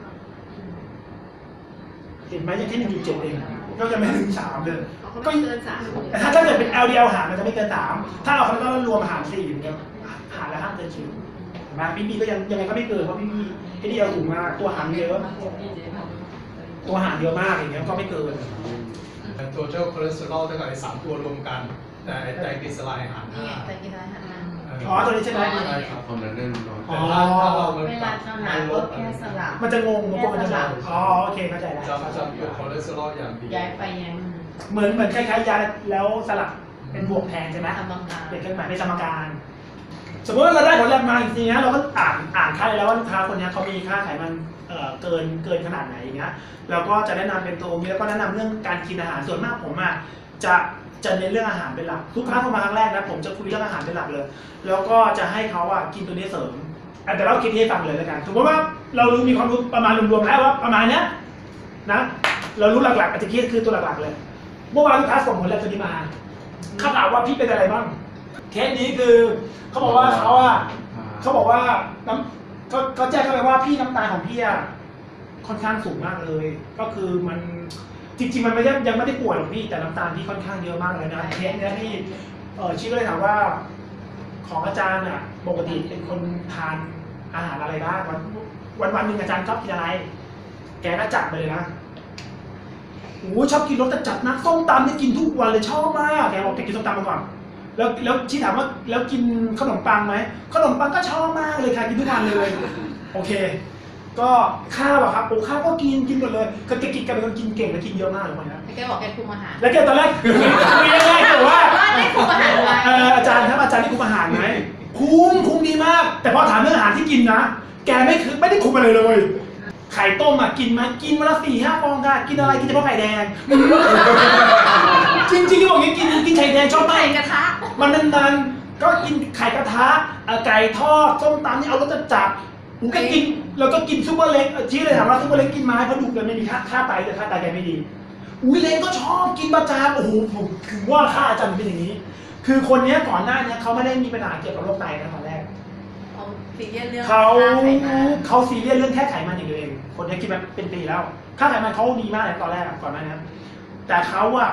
เห็นไหมยังแค่หนึ่งจุดเจ็ดเองก็จะไม่ถึงสามเลยก็เกินสามแต่ถ้าถ้าเกิดเป็น แอล ดี แอล หารมันจะไม่เกินสามถ้าเอาคำนวณรวมหารสี่อย่างเงี้ยหารแล้วห้ามเกินสี่เห็นไหมพี่บีก็ยังยังไงก็ไม่เกินเพราะพี่บีเอช ดี แอล สูงมากตัวหารเยอะตัวหารเยอะมากอย่างเงี้ยก็ไม่เกินตัวเจ้าคอเลสเตอรอลตั้งแต่สามตัวรวมกันแต่ไตรกลีเซอไรด์หารนี่ห้าไงแต่กินอะไรหันมาอ๋อตัวนี้ใช่ไหมใช่ครับความดันแน่นอนแต่ถ้าถ้าเราเวลาทำงานก็แค่สลับมันจะงงบางคนมันจะงงอ๋อโอเคเข้าใจแล้วจำจำตัวคอเลสเตอรอลอย่างดีย้ายไปยังเหมือนเหมือนคล้ายๆยาแล้วสลับเป็นบวกแทนใช่ไหมทำบางการเป็นเครื่องหมายในสมการ สมมติว่าเราได้ผลแลบมาจริงๆนะเราก็อ่านอ่านค่าได้แล้วว่าลูกค้าคนนี้เขามีค่าไขมันเอ่อเกินเกินขนาดไหนอย่างเงี้ยเราก็จะแนะนำเป็นตัวนี้แล้วก็แนะนำเรื่องการกินอาหารส่วนมากผมอ่ะจะจะเน้นเรื่องอาหารเป็นหลักลูกค้าเข้ามาครั้งแรกนะผมจะคุยเรื่องอาหารเป็นหลักเลย แล้วก็จะให้เขาอ่ะกินตัวนี้เสริมอ่ะแต่เราคิดให้ฟังเลยแล้วกันสมมติว่าเรารู้มีความรู้ประมาณรวมๆแล้วว่าประมาณเนี้ยนะเรารู้หลักๆอันที่คือตัวหลักๆเลยเมื่อวานลูกค้าส่งผลแลบตัวนี้มาเขาถามว่าพี่เป็นอะไรบ้างเคสนี้คือเขาบอกว่าเขาอ่ะเขาบอกว่าน้ำเขาเขาแจ้งเข้าไปว่าพี่น้ำตาลของพี่อ่ะค่อนข้างสูงมากเลย ก็คือมันจริงๆมันไม่ได้ยังไม่ได้ป่วยหรอกพี่แต่น้ำตาลพี่ค่อนข้างเยอะมากเลยนะเคสเนี้ยพี่เออชี้ก็เลยถามว่าของอาจารย์อ่ะปกติเป็นคนทานอาหารอะไรบ้างวันวันวันหนึ่งอาจารย์ชอบกินอะไรแกก็จัดไปเลยนะโอ้ชอบกินรสจัดๆนะส้มตำนี่กินทุกวันเลยชอบมากแกบอกแกกินส้มตำมาก่อนแล้วแล้วชี้ถามว่าแล้วกินขนมปังไหมขนมปังก็ชอบมากเลยค่ะกินทุกวันเลยโอเคก็ข้าวอะครับโอ้ข้าวก็กินกินหมดเลยคือแกกินแกเป็นคนกินเก่งและกินเยอะมากเลยคนนี้แกบอกแกคุมอาหารแล้วแกตอนแรกคุยแรกๆแต่ว่าได้คุมอาหารไว้เอออาจารย์ครับอาจารย์ที่คุมอาหารไหมคุมคุมดีมาก แต่พอถามเรื่องอาหารที่กินนะแกไม่คือไม่ได้คุมอะไรเลยไข่ต้มอ่ะกินไหมกินวันละสี่ห้าฟองค่ะกินอะไรกินเฉพาะไข่แดงจริงๆที่บอกอย่างนี้กินกินไข่แดงชอบมากไข่กระทะมันนานๆก็กินไข่กระทะไก่ทอดส้มตำนี่เอารสจัดๆผมก็กินแล้วก็กินซุปเปอร์เล็กชี้เลยถามว่าซุปเปอร์เล็กกินไหมเพราะดูเลยไม่มีค่าค่าไตแต่ค่าไตแกไม่ดีอุ้ยเล็กก็ชอบกินประจำโอ้โหผมถึงว่าค่าอาจารย์เป็นอย่างนี้ คือคนนี้ก่อนหน้านี้เขาไม่ได้มีปัญหาเกี่ยวกับโรคไตนะตอนแรกเขาซีเรียสเรื่องเขาค่ไขมันเขาซีเรียสเรื่องแค่ไขมันอย่างเดียวเองคนนี้กินมาเป็นปีแล้วค่าไขมันเขาดีมากเลยตอนแรกอะก่อนหน้านี้แต่เขาอะ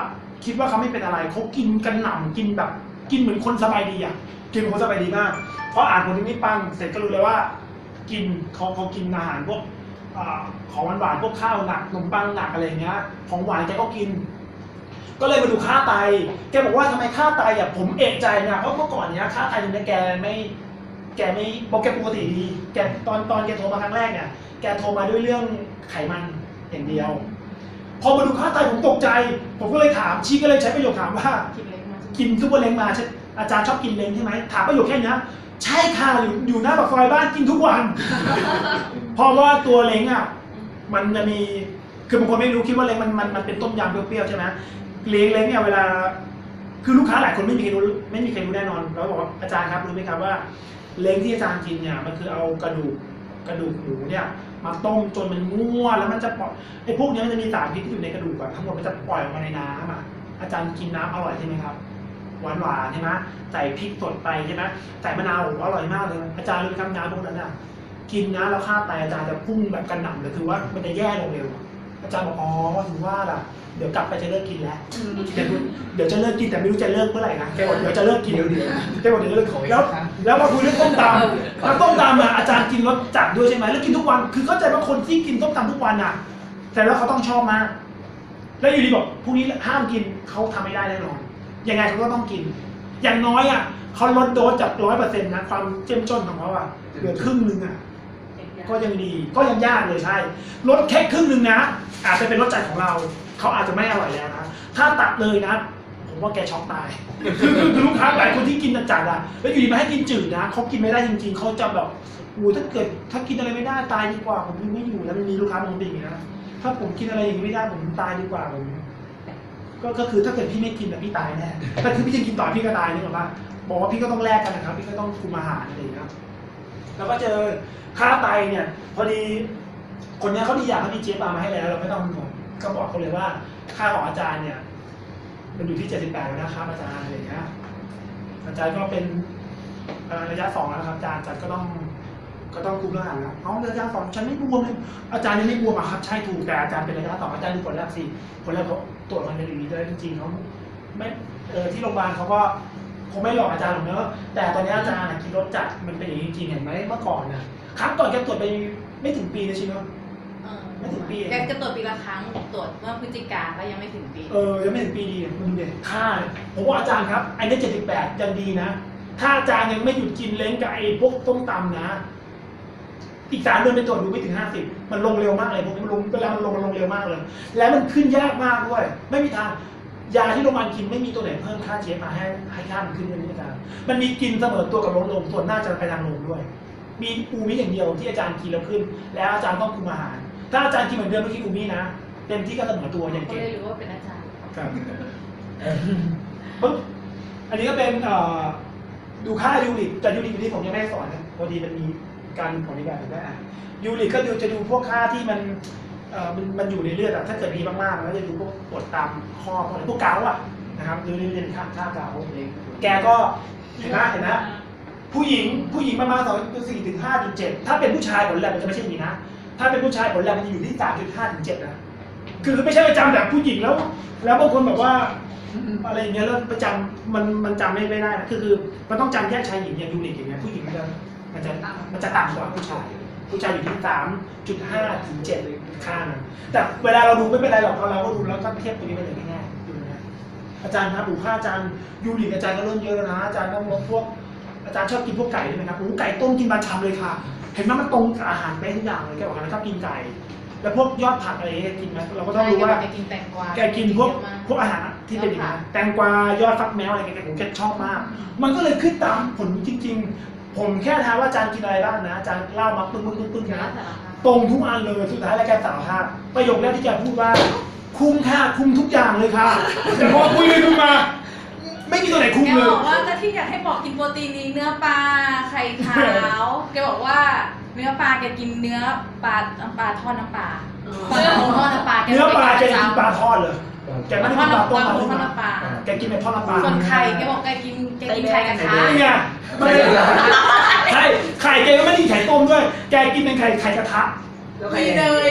คิดว่าเขาไม่เป็นอะไรเขากินกันหนำกินแบบกินเหมือนคนสบายดีอ่ะกินเหมือนคนสบายดีมากเพราะอ่านผลที่นี่ปังเสร็จก็รู้เลยว่า กินเขาเขากินอาหารพวกของหวานๆพวกข้าวหนักขนมปังหนักอะไรเงี้ยของหวานแกก็กินก็เลยมาดูค่าไตแกบอกว่าทำไมค่าไตอ่ะผมเอกใจเนี่ยเพราะเมื่อก่อนเนี้ยค่าไตเนี่ยแกไม่แกไม่บอกแกปกติดีแกตอนตอนแกโทรมาครั้งแรกเนี่ยแกโทรมาด้วยเรื่องไขมันอย่างเดียวพอมาดูค่าไตผมตกใจผมก็เลยถามชี้ก็เลยใช้ประโยคถามว่ากินซุปเปอร์เล้งมาอาจารย์ชอบกินเล้งใช่ไหมถามประโยคแค่นี้ใช่ค่ะอยู่อยู่หน้าปากซอยบ้านกินทุกวัน เพราะว่าตัวเล้งอ่ะมันจะมีคือบางคนไม่รู้คิดว่าเล้งมันมันมันเป็นต้มยำเปรี้ยวๆใช่ไหมเล้งเล้งเนี่ยเวลาคือลูกค้าหลายคนไม่มีใครรู้ไม่มีใครรู้แน่นอนแล้วบอกว่าอาจารย์ครับรู้ไหมครับว่าเล้งที่อาจารย์กินเนี่ยมันคือเอากระดูกกระดูกหมูเนี่ยมาต้มจนมันง่วนแล้วมันจะปล่อยไอ้พวกนี้มันจะมีสารพิษที่อยู่ในกระดูกอะทั้งหมดมันจะปล่อยออกมาในน้ำอ่ะอาจารย์กินน้ำอร่อยใช่ไหมครับหวานหวานใช่ไหมใส่พริกสดไปใช่ไหมใส่มะนาวอร่อยมากเลยอาจารย์รู้ไหมครับน้ำพวกนั้นอ่ะกินนะแล้วค่าไตอาจารย์จะพุ่งแบบกระหน่ำเลยคือว่ามันจะแย่ลงเร็วอาจารย์บอกอ๋อถึงว่าล่ะเดี๋ยวกลับไปจะเลิกกินแล้วเดี๋ยวเดี๋ยวจะเลิกกินแต่ไม่รู้จะเลิกเมื่อไหร่นะแกบอกเดี๋ยวจะเลิกกินเดี๋ยวเดี๋ยวแกบอกเดี๋ยวจะเลิกแล้วแล้วมาคุยเรื่องต้มตำแล้วต้มตำอ่ะอาจารย์กินรสจัดด้วยใช่ไหมแล้วกินทุกวันคือเข้าใจว่าคนที่กินต้มตำทุกวันอ่ะแต่แล้วเขาต้องชอบมากแล้วอยู่ดีบอกพรุ่งนี้ห้ามกินเขาทำไม่ได้แน่นอนยังไงเขาก็ต้องกินอย่างน้อยอ่ะเขาลดโดสจากร้อยเปอร์เซ็นต์นะความเจ้มจนของเขาอ่ะเหลือครึ่งนึงอ่ะก็ยังดีก็ยังยากเลยใช่ลดแค่ครึ่งนึงนะอาจจะเป็นรสจัดของเราเขาอาจจะไม่อร่อยแล้วนะถ้าตัดเลยนะผมว่าแกช็อกตายคือลูกค้าหลายคนที่กินจัดอ่ะแล้วอยู่ดีมาให้กินจืดนะเขากินไม่ได้จริงๆเขาจะแบบโอ้ถ้าเกิดถ้ากินอะไรไม่ได้ตายดีกว่าผมไม่อยู่แล้วมันมีลูกค้าบางทีอย่างนี้นะถ้าผมกินอะไรอย่างนี้ไม่ได้ผมตายดีกว่าผมก็ก็คือถ้าเกิดพี่ไม่กินแบบพี่ตายแน่แต่คือพี่จะกินต่อพี่ก็ตายนี่หรอปะบอกว่าพี่ก็ต้องแลกกันนะครับพี่ก็ต้องคุมอาหารอะไรอย่างเงี้ยแล้วก็เจอค่าไตเนี่ยพอดีคนนี้เขาดีอย่างเขาดีเจี๊ยบมาให้แล้วเราไม่ต้องห่วงก็บอกเขาเลยว่าค่าของอาจารย์เนี่ยมันอยู่ที่เจ็ดสิบแปดแล้วนะครับอาจารย์อะไรอย่างเงี้ยอาจารย์ก็เป็นระยะสองแล้วนะครับอาจารย์อาจารย์ก็ต้องก็ต้องคุมอาหารแล้วเอาระยะสองฉันไม่บวมเลยอาจารย์ยังไม่บวมอะครับใช่ถูกแต่อาจารย์เป็นระยะสองอาจารย์ดูผลแรกสิผลแรกเขาตรวจมันเป็นอย่างนี้เลยจริงๆเขาไม่เออที่โรงพยาบาลเขาก็คงไม่หลอกอาจารย์หรอกเนอะแต่ตอนนี้อาจารย์กินรสจัดมันเป็นอย่างนี้จริงๆเห็นไหมเมื่อก่อนนะครั้งก่อนแกตรวจไปไม่ถึงปีนะชิโน่ไม่ถึงปีแกจะตรวจปีละครั้งตรวจเมื่อพฤศจิกาก็ยังไม่ถึงปีเออยังไม่ถึงปีดีมันเด็ดค่าผมว่าอาจารย์ครับไอ้นี่เจ็ดสิบแปดยังดีนะถ้าอาจารย์ยังไม่หยุดกินเล้งกับไอ้พวกต้มตำนะอีกสามเดือนไปตรวจดูไม่ถึงห้าสิบมันลงเร็วมากเลยพวกนี้มันลงเวลามันลงมันลงเร็วมากเลยแล้วมันขึ้นยากมากด้วยไม่มีทางยาที่โรงพยาบาลกินไม่มีตัวไหนเพิ่มค่าเชื้อมาให้ให้ค่ามันขึ้นเลยอาจารย์มันมีกินเสมอตัวกับลงลงส่วนน่าจะไปทางลงด้วยมีอูมิอย่างเดียวที่อาจารย์กินแล้วขึ้นแล้วอาจารย์ต้องคุมอาหารถ้าอาจารย์กินเหมือนเดิมไม่กินอูมินะเต็มที่ก็เสมอตัวอย่างก็เก่งเลยรู้ว่าเป็นอาจารย์ครับปึ๊บอันนี้ก็เป็นดูค่ายูริกแต่ยูริกที่ผมยังไม่ได้สอนนะพอดีมันมีการของอีกแบบหนึ่งได้อ่ะยูริกก็ดูจะดูพวกค่าที่มันเอ่อมันมันอยู่ในเลือดอะถ้าเกิดมีมากๆมันก็จะดูพวกปวดตามข้อพวกอะไรพวกเกาต์อะนะครับดูในเรื่องค่าค่าเกาต์แกก็เห็นไหมเห็นไหมผู้หญิงผู้หญิงประมาณสองจุดสี่ถึงห้าจุดเจ็ดถ้าเป็นผู้ชายผลแลบมันจะไม่ใช่อย่างนี้นะถ้าเป็นผู้ชายผลแลบมันจะอยู่ที่สามจุดห้าถึงเจ็ดนะคือไม่ใช่ประจำแบบผู้หญิงแล้วแล้วบางคนแบบว่าอะไรอย่างเงี้ยแล้วประจำมันมันจำไม่ได้นะคือคือมันต้องจำแยกชายหญิงอย่างยูริกอย่างเงี้ยผู้หญิงมันจะมันจะมันจะต่ำกว่าผู้ชายผู้ชายอยู่ที่สามจุดห้าถึงเจ็ดค่านะแต่เวลาเราดูไม่เป็นไรหรอกเราก็ดูแล้วก็เทียบตัวนี้ไปเลยง่ายๆดูนะอาจารย์ครับดูค่าอาจารย์ยูริกอาจารย์ก็เริ่มเยอะแล้วนะอาจารย์ต้องลดพวกอาจารย์ชอบกินพวกไก่ใช่ไหมครับโอ้ไก่ต้มกินบานชามเลยค่ะเห็นไหมมันตรงกับอาหารไปทุกอย่างเลยแกบอกว่าชอบกินไก่แล้วพวกยอดผักอะไรกินไหมเราก็ต้องรู้ว่าแกกินแตงกวาแกกินพวกพวกอาหารที่เป็นอย่างนี้แตงกวายอดฟักแมวอะไรแกแกผมแกชอบมากมันก็เลยขึ้นตามผลจริงๆผมแค่ถามว่าอาจารย์กินอะไรบ้างนะอาจารย์เล่ามาปึ้งปึ้งปึ้งปึ้งนะตรงทุกอันเลยสุดท้ายแล้วแกสารภาพประโยคแรกที่แกพูดว่าคุ้มค่ะคุ้มทุกอย่างเลยค่ะแต่พอคุยไปคุยมาไม่มีตัวไหนคุ้มแกเลยบอกว่าก็ที่อยากให้บอกกินโปรตีนนี้เนื้อปลาไข่ขาวแกบอกว่าเนื้อปลาแกกินเนื้อปลาปลาทอดน้ำปลาปลาทอดน้ำปลาแกเนื้อปลาแกกินปลาทอดเลยแกไม่ได้กินปลาต้มปลาปลาทต้อดมน้ำปลาแกกินเป็นทอดน้ำปลาส่วนไข่แกบอกแกกินแกกินไข่กระทะนี่ไงไม่ได้ไข่ไข่แกก็ไม่ได้ไข่ต้มด้วยแกกินเป็นไข่ไข่กระทะมีเนยมีทั้ง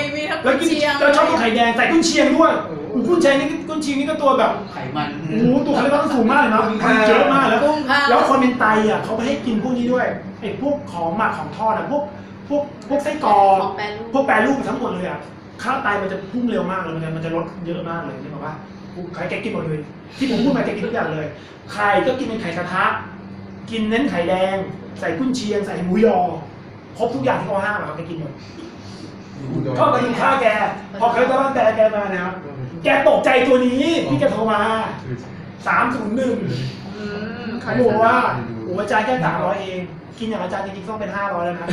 แล้วกินแล้วชอบกินไข่แดงใส่กุนเชียงด้วยโอ้โหกุนเชียงนี่กุนเชียงนี่ก็ตัวแบบไขมันโอ้โหตัวเขาเรียกว่าสูงมากเลยนะมันเยอะมากแล้วแล้วคนเป็นไตอ่ะเขาไม่ให้กินพวกนี้ด้วยไอ้พวกของหมักของทอดอ่ะพวกพวกพวกไส้กรอกพวกแปรรูปทั้งหมดเลยอ่ะค่าไตมันจะพุ่งเร็วมากเลยมันจะมันจะลดเยอะมากเลยนี่บอกว่าใครแกกินหมดเลยที่ผมพูดมาแกกินทุกอย่างเลยไข่ก็กินเป็นไข่กระทะกินเน้นไข่แดงใส่กุนเชียงใส่หมูยอครบทุกอย่างที่เขาห้ามอะครับแกกินหมดก็มากินข้าวแกพอเคยตอนแต่แกมานะครับแกตกใจตัวนี้พี่แกโทรมาสามศูนย์หนึ่งเขาบอกว่าโอ้อาจารย์แค่สามร้อยเองกินอย่างอาจารย์จริงๆต้องเป็นห้าร้อยแล้วนะ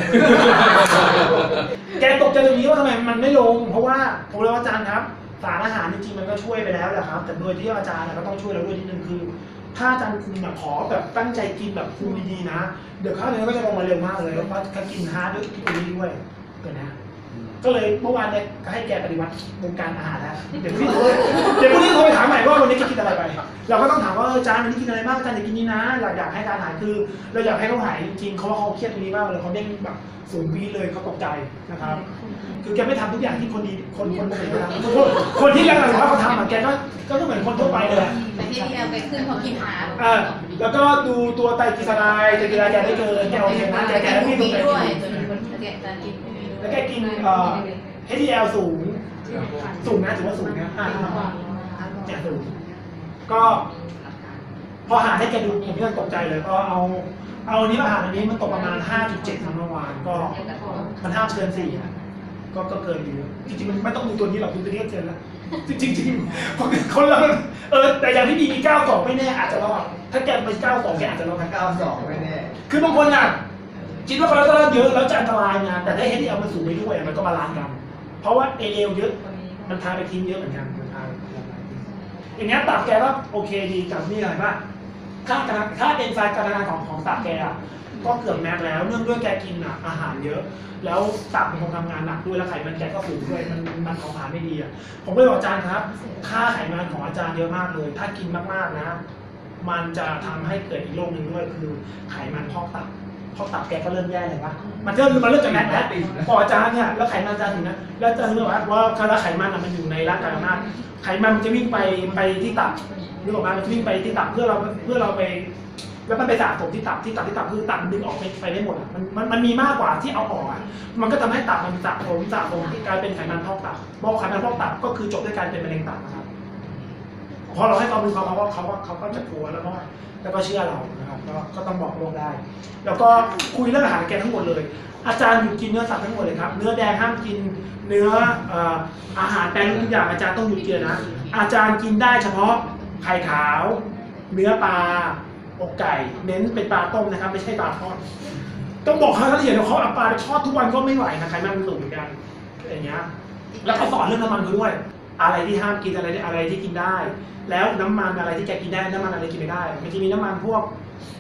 แกตกใจตัวนี้ว่าทำไมมันไม่ลงเพราะว่าผมเลยว่าอาจารย์ครับสารอาหารจริงๆมันก็ช่วยไปแล้วแหละครับแต่โดยที่อาจารย์ก็ต้องช่วยเราด้วยนิดนึงคือถ้าอาจารย์คุมแบบขอแบบตั้งใจกินแบบคุมดีๆนะเดี๋ยวข้าวเนื้อก็จะลงมาเร็วมากเลยแล้วก็ถ้ากินฮาร์ดด้วยกินตัวนี้ด้วยเกิดนะก็เลยเมื่อวานเนี่ยก็ให้แกปฏิวัติวงการอาหารแล้วเดี๋ยวพี่โทรเดี๋ยวพรุ่งนี้โทรไปถามใหม่ว่าวันนี้แกกินอะไรไปเราก็ต้องถามว่าอาจารย์วันนี้กินอะไรบ้างอาจารย์อยากกินนี้นะเราอยากให้การหายคือเราอยากให้เขาหายจริงๆเขาว่าเขาเครียดตรงนี้มากเลยเขาเด้งแบบสูงปีเลยเขาตกใจนะครับคือแกไม่ทำทุกอย่างที่คนดีคนคนปกติทำคนคนที่แรงๆว่าเขาทำอ่ะแกก็ก็เหมือนคนทั่วไปเลยแต่ที่ที่เราไปขึ้นเพราะกินหาอ่าแล้วก็ดูตัวไตรกลีเซอไรด์ไตรกลีเซอไรด์แกได้เกินแกโอเคนะแกแกไม่มีตัวด้วยแกตัวนี้คนแกจะกินแล้วแกกินเอ่อ เอช ดี แอล สูงสูงนะถือว่าสูงนะอ่าแกสูงก็พอหาให้แกดูผมก็ตกใจเลยก็เอาเอานี้อาหารอันนี้มันตกประมาณ ห้าจุดเจ็ด เมื่อวานก็มันห้ามเกินสี่ก็ก็เกินอยู่จริงๆมันไม่ต้องดูตัวนี้หรอกดูตัวนี้ก็เกินแล้วจริงๆจริงๆคนเราเออแต่อย่างที่มีมีเก้าสองไม่แน่อาจจะรอดถ้าแกไปเก้าสองแกอาจจะรอดเก้าสองไม่แน่คือบางคนอ่ะคิดว่าคอเลสเตอรอลเยอะแล้วจะอันตรายไงแต่ถ้า เอช ดี แอล มันสูงไปด้วยมันก็บาลานซ์กันเพราะว่า เอ เอล เยอะมันพาไปทิ้งเยอะเหมือนกันมันพาอย่างเงี้ยตับแกก็โอเคดีแต่นี่อะไรบ้างค่าการค่าเอนไซม์การทำงานของของตับแกอ่ะก็เกือบแม็กแล้วเนื่องด้วยแกกินอ่ะอาหารเยอะแล้วตับมันคงทำงานหนักด้วยแล้วไขมันแกก็สูงด้วยมันมันเผาผลาญไม่ดีอ่ะผมก็เลยบอกอาจารย์ครับค่าไขมันของอาจารย์เยอะมากเลยถ้ากินมากๆนะมันจะทำให้เกิดอีกโรคหนึ่งด้วยคือไขมันพอกตับพอกตับแกก็เริ่มแย่เลยว่ามันเริ่มมันเริ่มจากแม็กแล้วพออาจารย์เนี่ยแล้วไขมันอาจารย์ถึงนะแล้วอาจารย์รู้ว่าว่าคาร์ไขมันมันอยู่ในร่างกายมากไขมันมันจะวิ่งไปไปที่ตับนึกออกมามันจะวิ่งไปที่ตับเพื่อเราเพื่อเราไปแล้วมันไปสะสมที่ตับที่ตับที่ตับคือตับดึงออกไปไปได้หมดอ่ะมันมันมันมีมากกว่าที่เอาออกอ่ะมันก็ทำให้ตับมันสะสมสะสมที่กลายเป็นไขมันพอกตับบอกไขมันพอกตับก็คือจบด้วยการเป็นมะเร็งตับนะครับพอเราให้ความรู้เขาเขาว่าเขาว่าเขาก็จะกลัวแล้วก็แล้วก็เชื่อเรานะครับก็ก็ต้องบอกโลกได้ แล้วก็คุยเรื่องอาหารแกทั้งหมดเลยอาจารย์หยุดกินเนื้อสัตว์ทั้งหมดเลยครับเนื้อแดงห้ามกินเนื้ออาหารแปรรูปทุกอย่างอาจารย์ต้องหยุดกินนะอาจารย์กินได้เฉพาะไข่ขาวเนื้อปลาอกไก่เน้นเป็นปลาต้มนะครับไม่ใช่ปลาทอดต้องบอกเขาละเอียดเขาเอาปลาไปทอดทุกวันก็ไม่ไหวนะไขมันมันสูงเหมือนกันอย่างเงี้ยแล้วก็สอนเรื่องน้ำมันด้วยอะไรที่ห้ามกินอะไรอะไรที่กินได้ แล้วน้ำมันอะไรที่แกกินได้น้ำมันอะไรกินไม่ได้มันจะมีน้ำมันพวก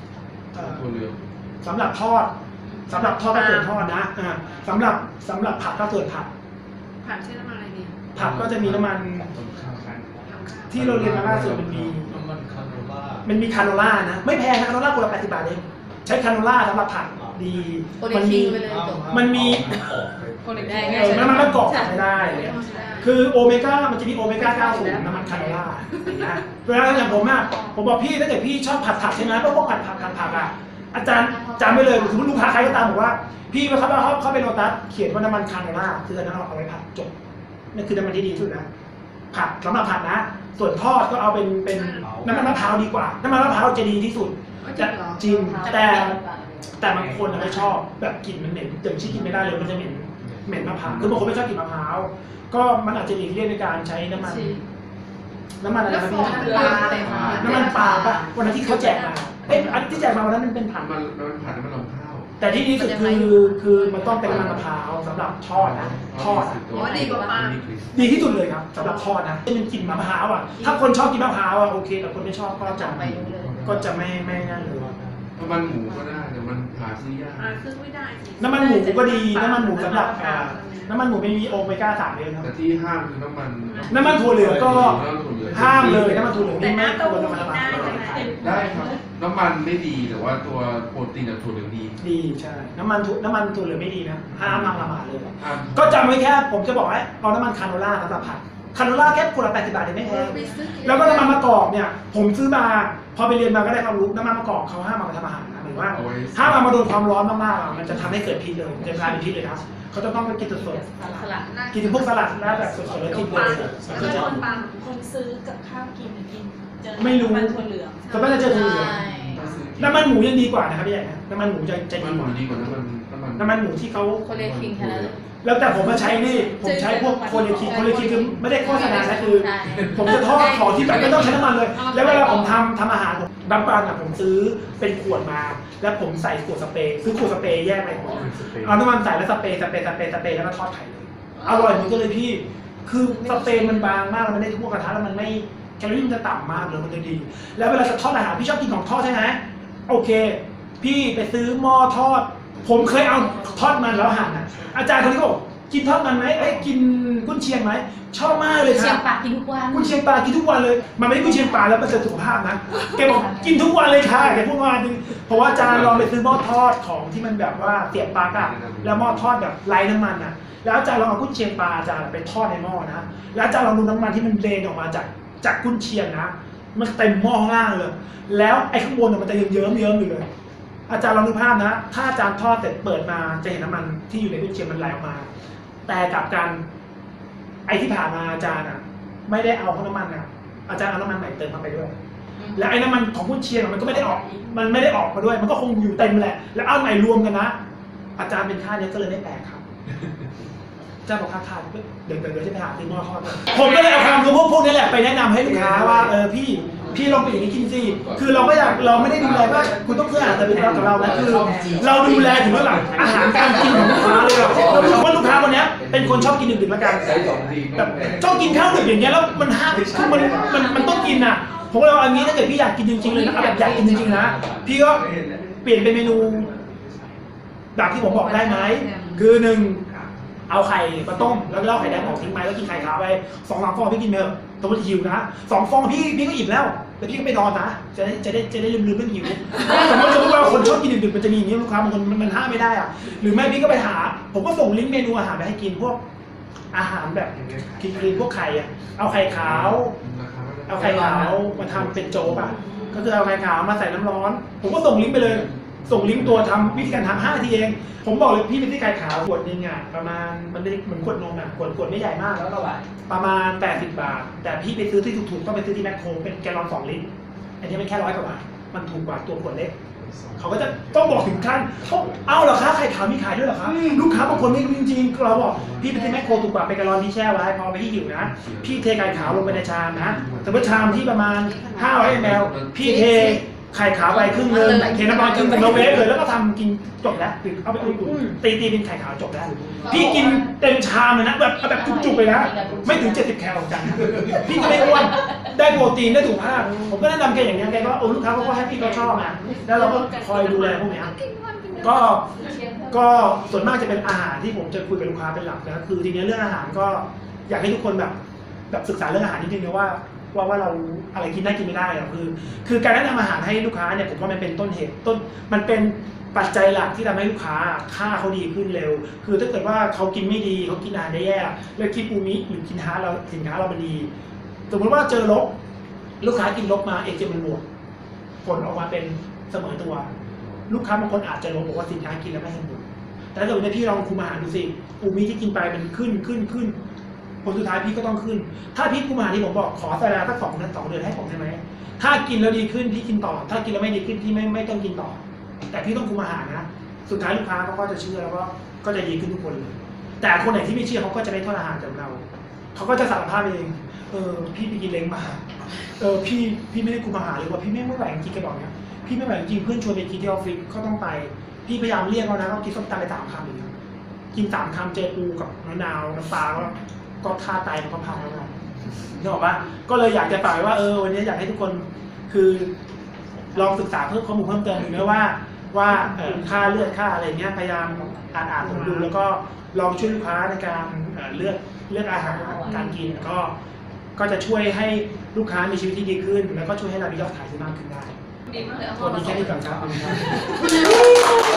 สำหรับทอดสำหรับทอดก็ส่วนทอดนะอ่าสำหรับสำหรับผัดก็ส่วนผัดผัดใช้น้ำมันอะไรดีผัดก็จะมีน้ำมันที่เราเรียนมาล่าสุดมันมีน้ำมันคาโนล่ามันมีคาโนล่านะไม่แพงนะคาโนล่าคนละแปดสิบบาทเองใช้คาโนล่าสำหรับผัดดีมันมีไปเลยมันมีคนแดงเออน้ำมันมะกอกไม่ได้คือโอเมก้ามันจะมีโอเมก้าเก้าสูงน้ำมันคาโนล่าอย่างเงี้ยเวลาอย่างผมอ่ะผมบอกพี่ถ้าเกิดพี่ชอบผัดผักใช่ไหมพวกพวกผัดผักผัดผักอ่ะอาจารย์จำไว้เลยสมมติลูกค้าใครก็ตามบอกว่าพี่เขาเขาเขาเป็นโลตัสเขียนว่าน้ำมันคาโนล่าคืออันนั้นเอาไว้ผัดจบนี่คือน้ำมันที่ดีที่สุดนะผัดสำหรับผัดนะส่วนทอดก็เอาเป็นเป็นน้ำมันมะพร้าวดีกว่าน้ำมันมะพร้าวจะดีที่สุดจริงแต่แต่บางคนไม่ชอบแบบกลิ่นมันเหม็นเต็มที่กินไม่ได้เลยมันจะเหม็นเหม็นมะพร้าวคือบางคนไม่ชอบกลิ่นมะพร้าวก็มันอาจจะหลีกเลี่ยงในการใช้น้ำมันน้ำมันอะไรนะพี่น้ำมันปลาปะวันนั้นที่เขาแจกมาเอ้ยอันที่แจกมาวันนั้นมันเป็นผัดมันมันผัดน้ำมันลงข้าวแต่ที่ดีสุดคือคือมันต้องเป็นน้ำมันมะพร้าวสำหรับทอดนะทอดอ๋อดีกว่าปลาดีที่สุดเลยครับสำหรับทอดนะที่มันกลิ่นมะพร้าวอ่ะถ้าคนชอบกินมะพร้าวอ่ะโอเคแต่คนไม่ชอบก็จะก็จะไม่ไม่นั่นเลยน้ำมันหมูก็ได้แต่มันหาซื้อยากอ่าซื้อไม่ได้สิน้ำมันหมูก็ดีน้ำมันหมูสำหรับอ่าน้ำมันหมูไม่มีโอเมก้าสามเลยครับแต่ที่ห้ามคือน้ำมันน้ำมันถั่วเหลืองก็ห้ามเลยน้ำมันถั่วเหลืองแต่นี่ไม่น้ำคเต้าวรหู้นำมากินทำอาได้หารใช่ไหมได้ครับน้ำมันไม่ดีแต่ว่าตัวโปรตีนกับถั่วเหลืองดีดีใช่น้ำมันถั่วน้ำมันถั่วเหลืองไม่ดีนะห้ามนำมาหมาเลยห้ามก็จำไว้แค่ผมจะบอกให้เอาน้ำมันคาโนล่าสำหรับผัดคาโนล่าแค่ขวดละแปดสิบบาทเองไม่แพงแล้วก็น้ำมันมะกอกเนี่ยผมซื้อมาพอไปเรียนมาก็ได้ความรู้น้ำมันมะกอกเขาห้ามเอามาทำอาหารนะหรือว่าห้ามเอามาโดนความร้อนมากๆมันจะทำให้เกิดพิษเลยจะกลายเป็นพิษเลยนะเขาจะต้องไปกินสดสลัดๆกินพวกสลัดแล้วแบบสดๆแล้วกินเลยแล้วก็คนปังคนซื้อกับข้าวกินกินเจอไม่รู้มันถั่วเหลืองแต่ไม่ได้เจอถั่วเหลืองน้ำมันหมูยังดีกว่านะครับพี่ใหญ่นะน้ำมันหมูจะจะดีน้ำมันกหมูว่าดีกว่าน้ำมันน้ำมันน้ำมันหมูที่เขาโคเรียคิงแค่นั้นเลยแล้วแต่ผมมาใช้นี่ผมใช้พวกโคเลคิโคเลคิคือไม่ได้โฆษณานะคือใช่ผมจะทอดของที่แบบไม่ต้องใช้น้ำมันเลย แล้วเวลาผมทำทำอาหารผมน้ำปลาอ่ะผมซื้อเป็นขวดมา แล้วผมใส่ขวดสเปรย์ซื้อขวดสเปรย์แยกไปหมดเอาน้ำมันใส่แล้วสเปรย์สเปรย์สเปรย์สเปรย์แล้วก็ทอดไข่เลยอร่อยเหมือนกันเลยพี่ คือสเปรย์มันบางมากแล้วมันได้ทั่วกระทะแล้วมันไม่แคลอรี่มันจะต่ำมากเลยมันจะดี แล้วเวลาจะทอดอาหารพี่ชอบกินของทอดใช่ไหมโอเค พี่ไปซื้อหม้อทอด ผมเคยเอาทอดมันแล้วหั่นอ่ะอาจารย์คนนี้ก็บอกกินทอดมันไหมเอ้ยกินกุ้นเชียงไหมชอบมากเลยคเชียรังบปากกินทุกวันกุ้นเชียงปลากินทุกวันเลย มันไม่ได้กุ้นเชียงปลาแล้วมันจะสุขภาพนะแกบอกกินทุกวันเลยค่ะแกพูดมาจริงเพราะว่าอาจารย์ลองไปซื้อหม้อทอดของที่มันแบบว่าเสียบปลากอะแล้วหม้อทอดแบบไร้น้ำมันอ่ะแล้วอาจารย์ลองเอากุ้นเชียงปลาอาจารย์ไปทอดในหม้อนะแล้วอาจารย์ลองดูน้ำมันที่มันเดนออกมาจากจากกุ้นเชียงนะมันเต็มหม้อข้างล่างเลย แล้วไอ้ข้างบนมันจะเยิ้มๆเยิ้มๆอยู่เลยอาจารย์ลองดูภาพนะถ้าอาจารย์ทอดเสร็จเปิดมาจะเห็นน้ำมันที่อยู่ในกุ้นเชียงมันไหลออกมา แต่กับการไอ้ที่ผ่านมาอาจารย์อ่ะไม่ได้เอาข้าวน้ำมันอ่ะอาจารย์เอาน้ำมันใหม่เติมเข้าไปด้วย และไอ้น้ำมันของกุ้นเชียงมันก็ไม่ได้ออกมันไม่ได้ออกมาด้วย มันก็คงอยู่เต็มแหละแล้วเอาใหม่รวมกันนะอาจารย์เป็นค่าเนี้ยก็เลยไม่แปลกครับเจ้าบอกค่าทานเดี๋ยวเดี๋ยวจะไปหาซื้อหม้อทอดผมก็เลยเอาความรู้พวกพวกนี้แหละไปแนะนำให้ลูกค้าว่าเออพี่พี่ลองไปอย่างนี้กินสิคือเราไม่อยากเราไม่ได้ดูแลว่าคุณต้องซื้ออาหารแต่เป็นเรากับเรานะคือ เราดูแลถึงว่าแบบอาหารการกินของลูกค้าเลยเราเรารู้ว่าลูกค้าคนนี้เป็นคนชอบกินดึกๆแล้วกันใช้สองทีแบบชอบกินข้าวดึกอย่างเงี้ยแล้วมันห้ามคือมันมันมันต้องกินอ่ะผมก็เลยเอาอันนี้ถ้าเกิดพี่อยากกินจริงๆเลยนะแบบอยากกินจริงๆนะพี่ก็เปลี่ยนเป็นเมนูแบบที่ผมบอกได้ไหมคือหนึ่งเอาไข่มาต้มแล้วก็เอาไข่แดงออกทิ้งไปแล้วกินไข่ขาวไปสองสามฟองพี่กินไปเถอะสมมติหิวนะสองฟองพี่พี่ก็อิ่มแล้วแต่พี่ก็ไม่นอนนะจะได้จะได้จะได้ลืมลืมเรื่องหิวสมมติสมมติว่าคนชอบกินดึกๆมันจะมีอย่างนี้ลูกค้าบางคนมันมันห้ามไม่ได้อ่ะหรือไม่พี่ก็ไปหา ผมก็ส่งลิงก์เมนูอาหารไปให้กินพวกอาหารแบบกินพวกไข่อ่ะเอาไข่ขาว เอาไข่ขาวมาทำเป็นโจ๊กอ่ะก็คือเอาไข่ขาวมาใส่น้ำร้อน ผมก็ส่งลิงก์ไปเลย ส่งลิงก์ตัวทำวิธีการทำห้านาทีเอง ผมบอกเลยพี่เป็นที่ไข่ขาวขวดนึงอ่ะประมาณมันเป็นเหมือนขวดนมอ่ะขวดขวดไม่ใหญ่มากแล้วก็ประมาณแปดสิบบาท แต่พี่ไปซื้อที่ถูกๆต้องไปซื้อที่แมคโครเป็นแกลลอนสองลิตรอันนี้มันแค่ร้อยกว่าบาทมันถูกกว่าตัวขวดเล็กเขาก็จะต้องบอกถึงขั้นเขาเอาเหรอคะไข่ขาวมีขายด้วยเหรอคะลูกค้าบางคนไม่รู้จริงๆเราบอกพี่ไปที่แมคโครถูกกว่าเป็นแกลลอนที่แช่ไว้พอไปที่หิวนะพี่เทไข่ขาวลงไปในชามนะสมมติชามที่ประมาณห้าร้อยมิลลิลิตรพี่เทไข่ขาวไปครึ่งนึงเทน้ำร้อนครึ่งนึงเราเวฟเลยแล้วก็ทำกินจบแล้วถึงเอาไปอุ่นๆตีตีเป็นไข่ขาวจบแล้วพี่กินเต็มชามเลยนะแบบแบบจุกๆเลยนะไม่ถึงเจ็ดสิบแคลอร์พี่ก็ไม่อ้วนได้โปรตีนได้สุขภาพผมก็แนะนำแกอย่างนี้แกก็โอ้ลูกค้าเขาก็แฮปปี้เขาชอบนะแล้วเราก็คอยดูแลพวกนี้ก็ก็ส่วนมากจะเป็นอาหารที่ผมจะคุยกับลูกค้าเป็นหลักนะคือทีนี้เรื่องอาหารก็อยากให้ทุกคนแบบแบบศึกษาเรื่องอาหารนิดนึงนะว่าว่าว่าเราอะไรกินได้กินไม่ได้อะคือ คือการแนะนำอาหารให้ลูกค้าเนี่ยผมว่ามันเป็นต้นเหตุต้นมันเป็นปัจจัยหลักที่ทำให้ลูกค้าค่าเขาดีขึ้นเร็ว คือถ้าเกิดว่าเขากินไม่ดีเขากินอาหารได้แย่แล้วกินอูมิหรือกินฮาร์ดเราสินค้าเรามันดีสมมติว่าเจอลบลูกค้ากินลบมาเอเจมันบวกผลออกมาเป็นเสมอตัวลูกค้าบางคนอาจจะลบบอกว่าสินค้ากินแล้วไม่เห็นผลแต่ถ้าเกิดวันนี้พี่ลองคุมอาหารดูสิอูมิที่กินไปมันขึ้นขึ้นขึ้นผลสุดท้ายพี่ก็ต้องขึ้นถ้าพี่คุมอาหารที่ผมบอกขอเวลาสักสองเดือนสองเดือนให้ผมได้ไหมถ้ากินแล้วดีขึ้นพี่กินต่อถ้ากินแล้วไม่ดีขึ้นพี่ไม่ไม่ต้องกินต่อแต่พี่ต้องคุมอาหารนะสุดท้ายลูกค้าเขาก็จะเชื่อแล้วก็ก็จะดีขึ้นทุกคนเลยแต่คนไหนที่ไม่เชื่อเขาก็จะไม่ทอดอาหารจากเราเขาก็จะสารภาพเองเออพี่ไปกินเล้งมาเออพี่พี่ไม่ได้คุมอาหารเลยว่าพี่ไม่ไม่ไหวจริงๆแกบอกเนี้ยพี่ไม่ไหวจริงเพื่อนชวนไปกินที่ออฟฟิศเขาต้องไปพี่พยายามเรียกเขานะเขากินส้มตำไปสามคำอย่างเงี้ยกินสามคำเจปูกับมะนาวน้ำปลาก็ก็ท่าไตมันก็พังแล้วนะนึกออกปะก็เลยอยากจะฝากว่าเออวันนี้อยากให้ทุกคนคือลองศึกษาเพิ่มข้อมูลเพิ่มเติมดูนะว่าว่าค่าเลือดค่าอะไรเงี้ยพยายามอ่านอ่านดูแล้วก็ลองช่วยลูกค้าในการเลือกเลือกอาหารการกินก็ก็จะช่วยให้ลูกค้ามีชีวิตที่ดีขึ้น แล้วก็ช่วยให้เรามียอดขายที่มากขึ้นได้ดีมากเลยวันนี้แค่นี้ก่อนครับ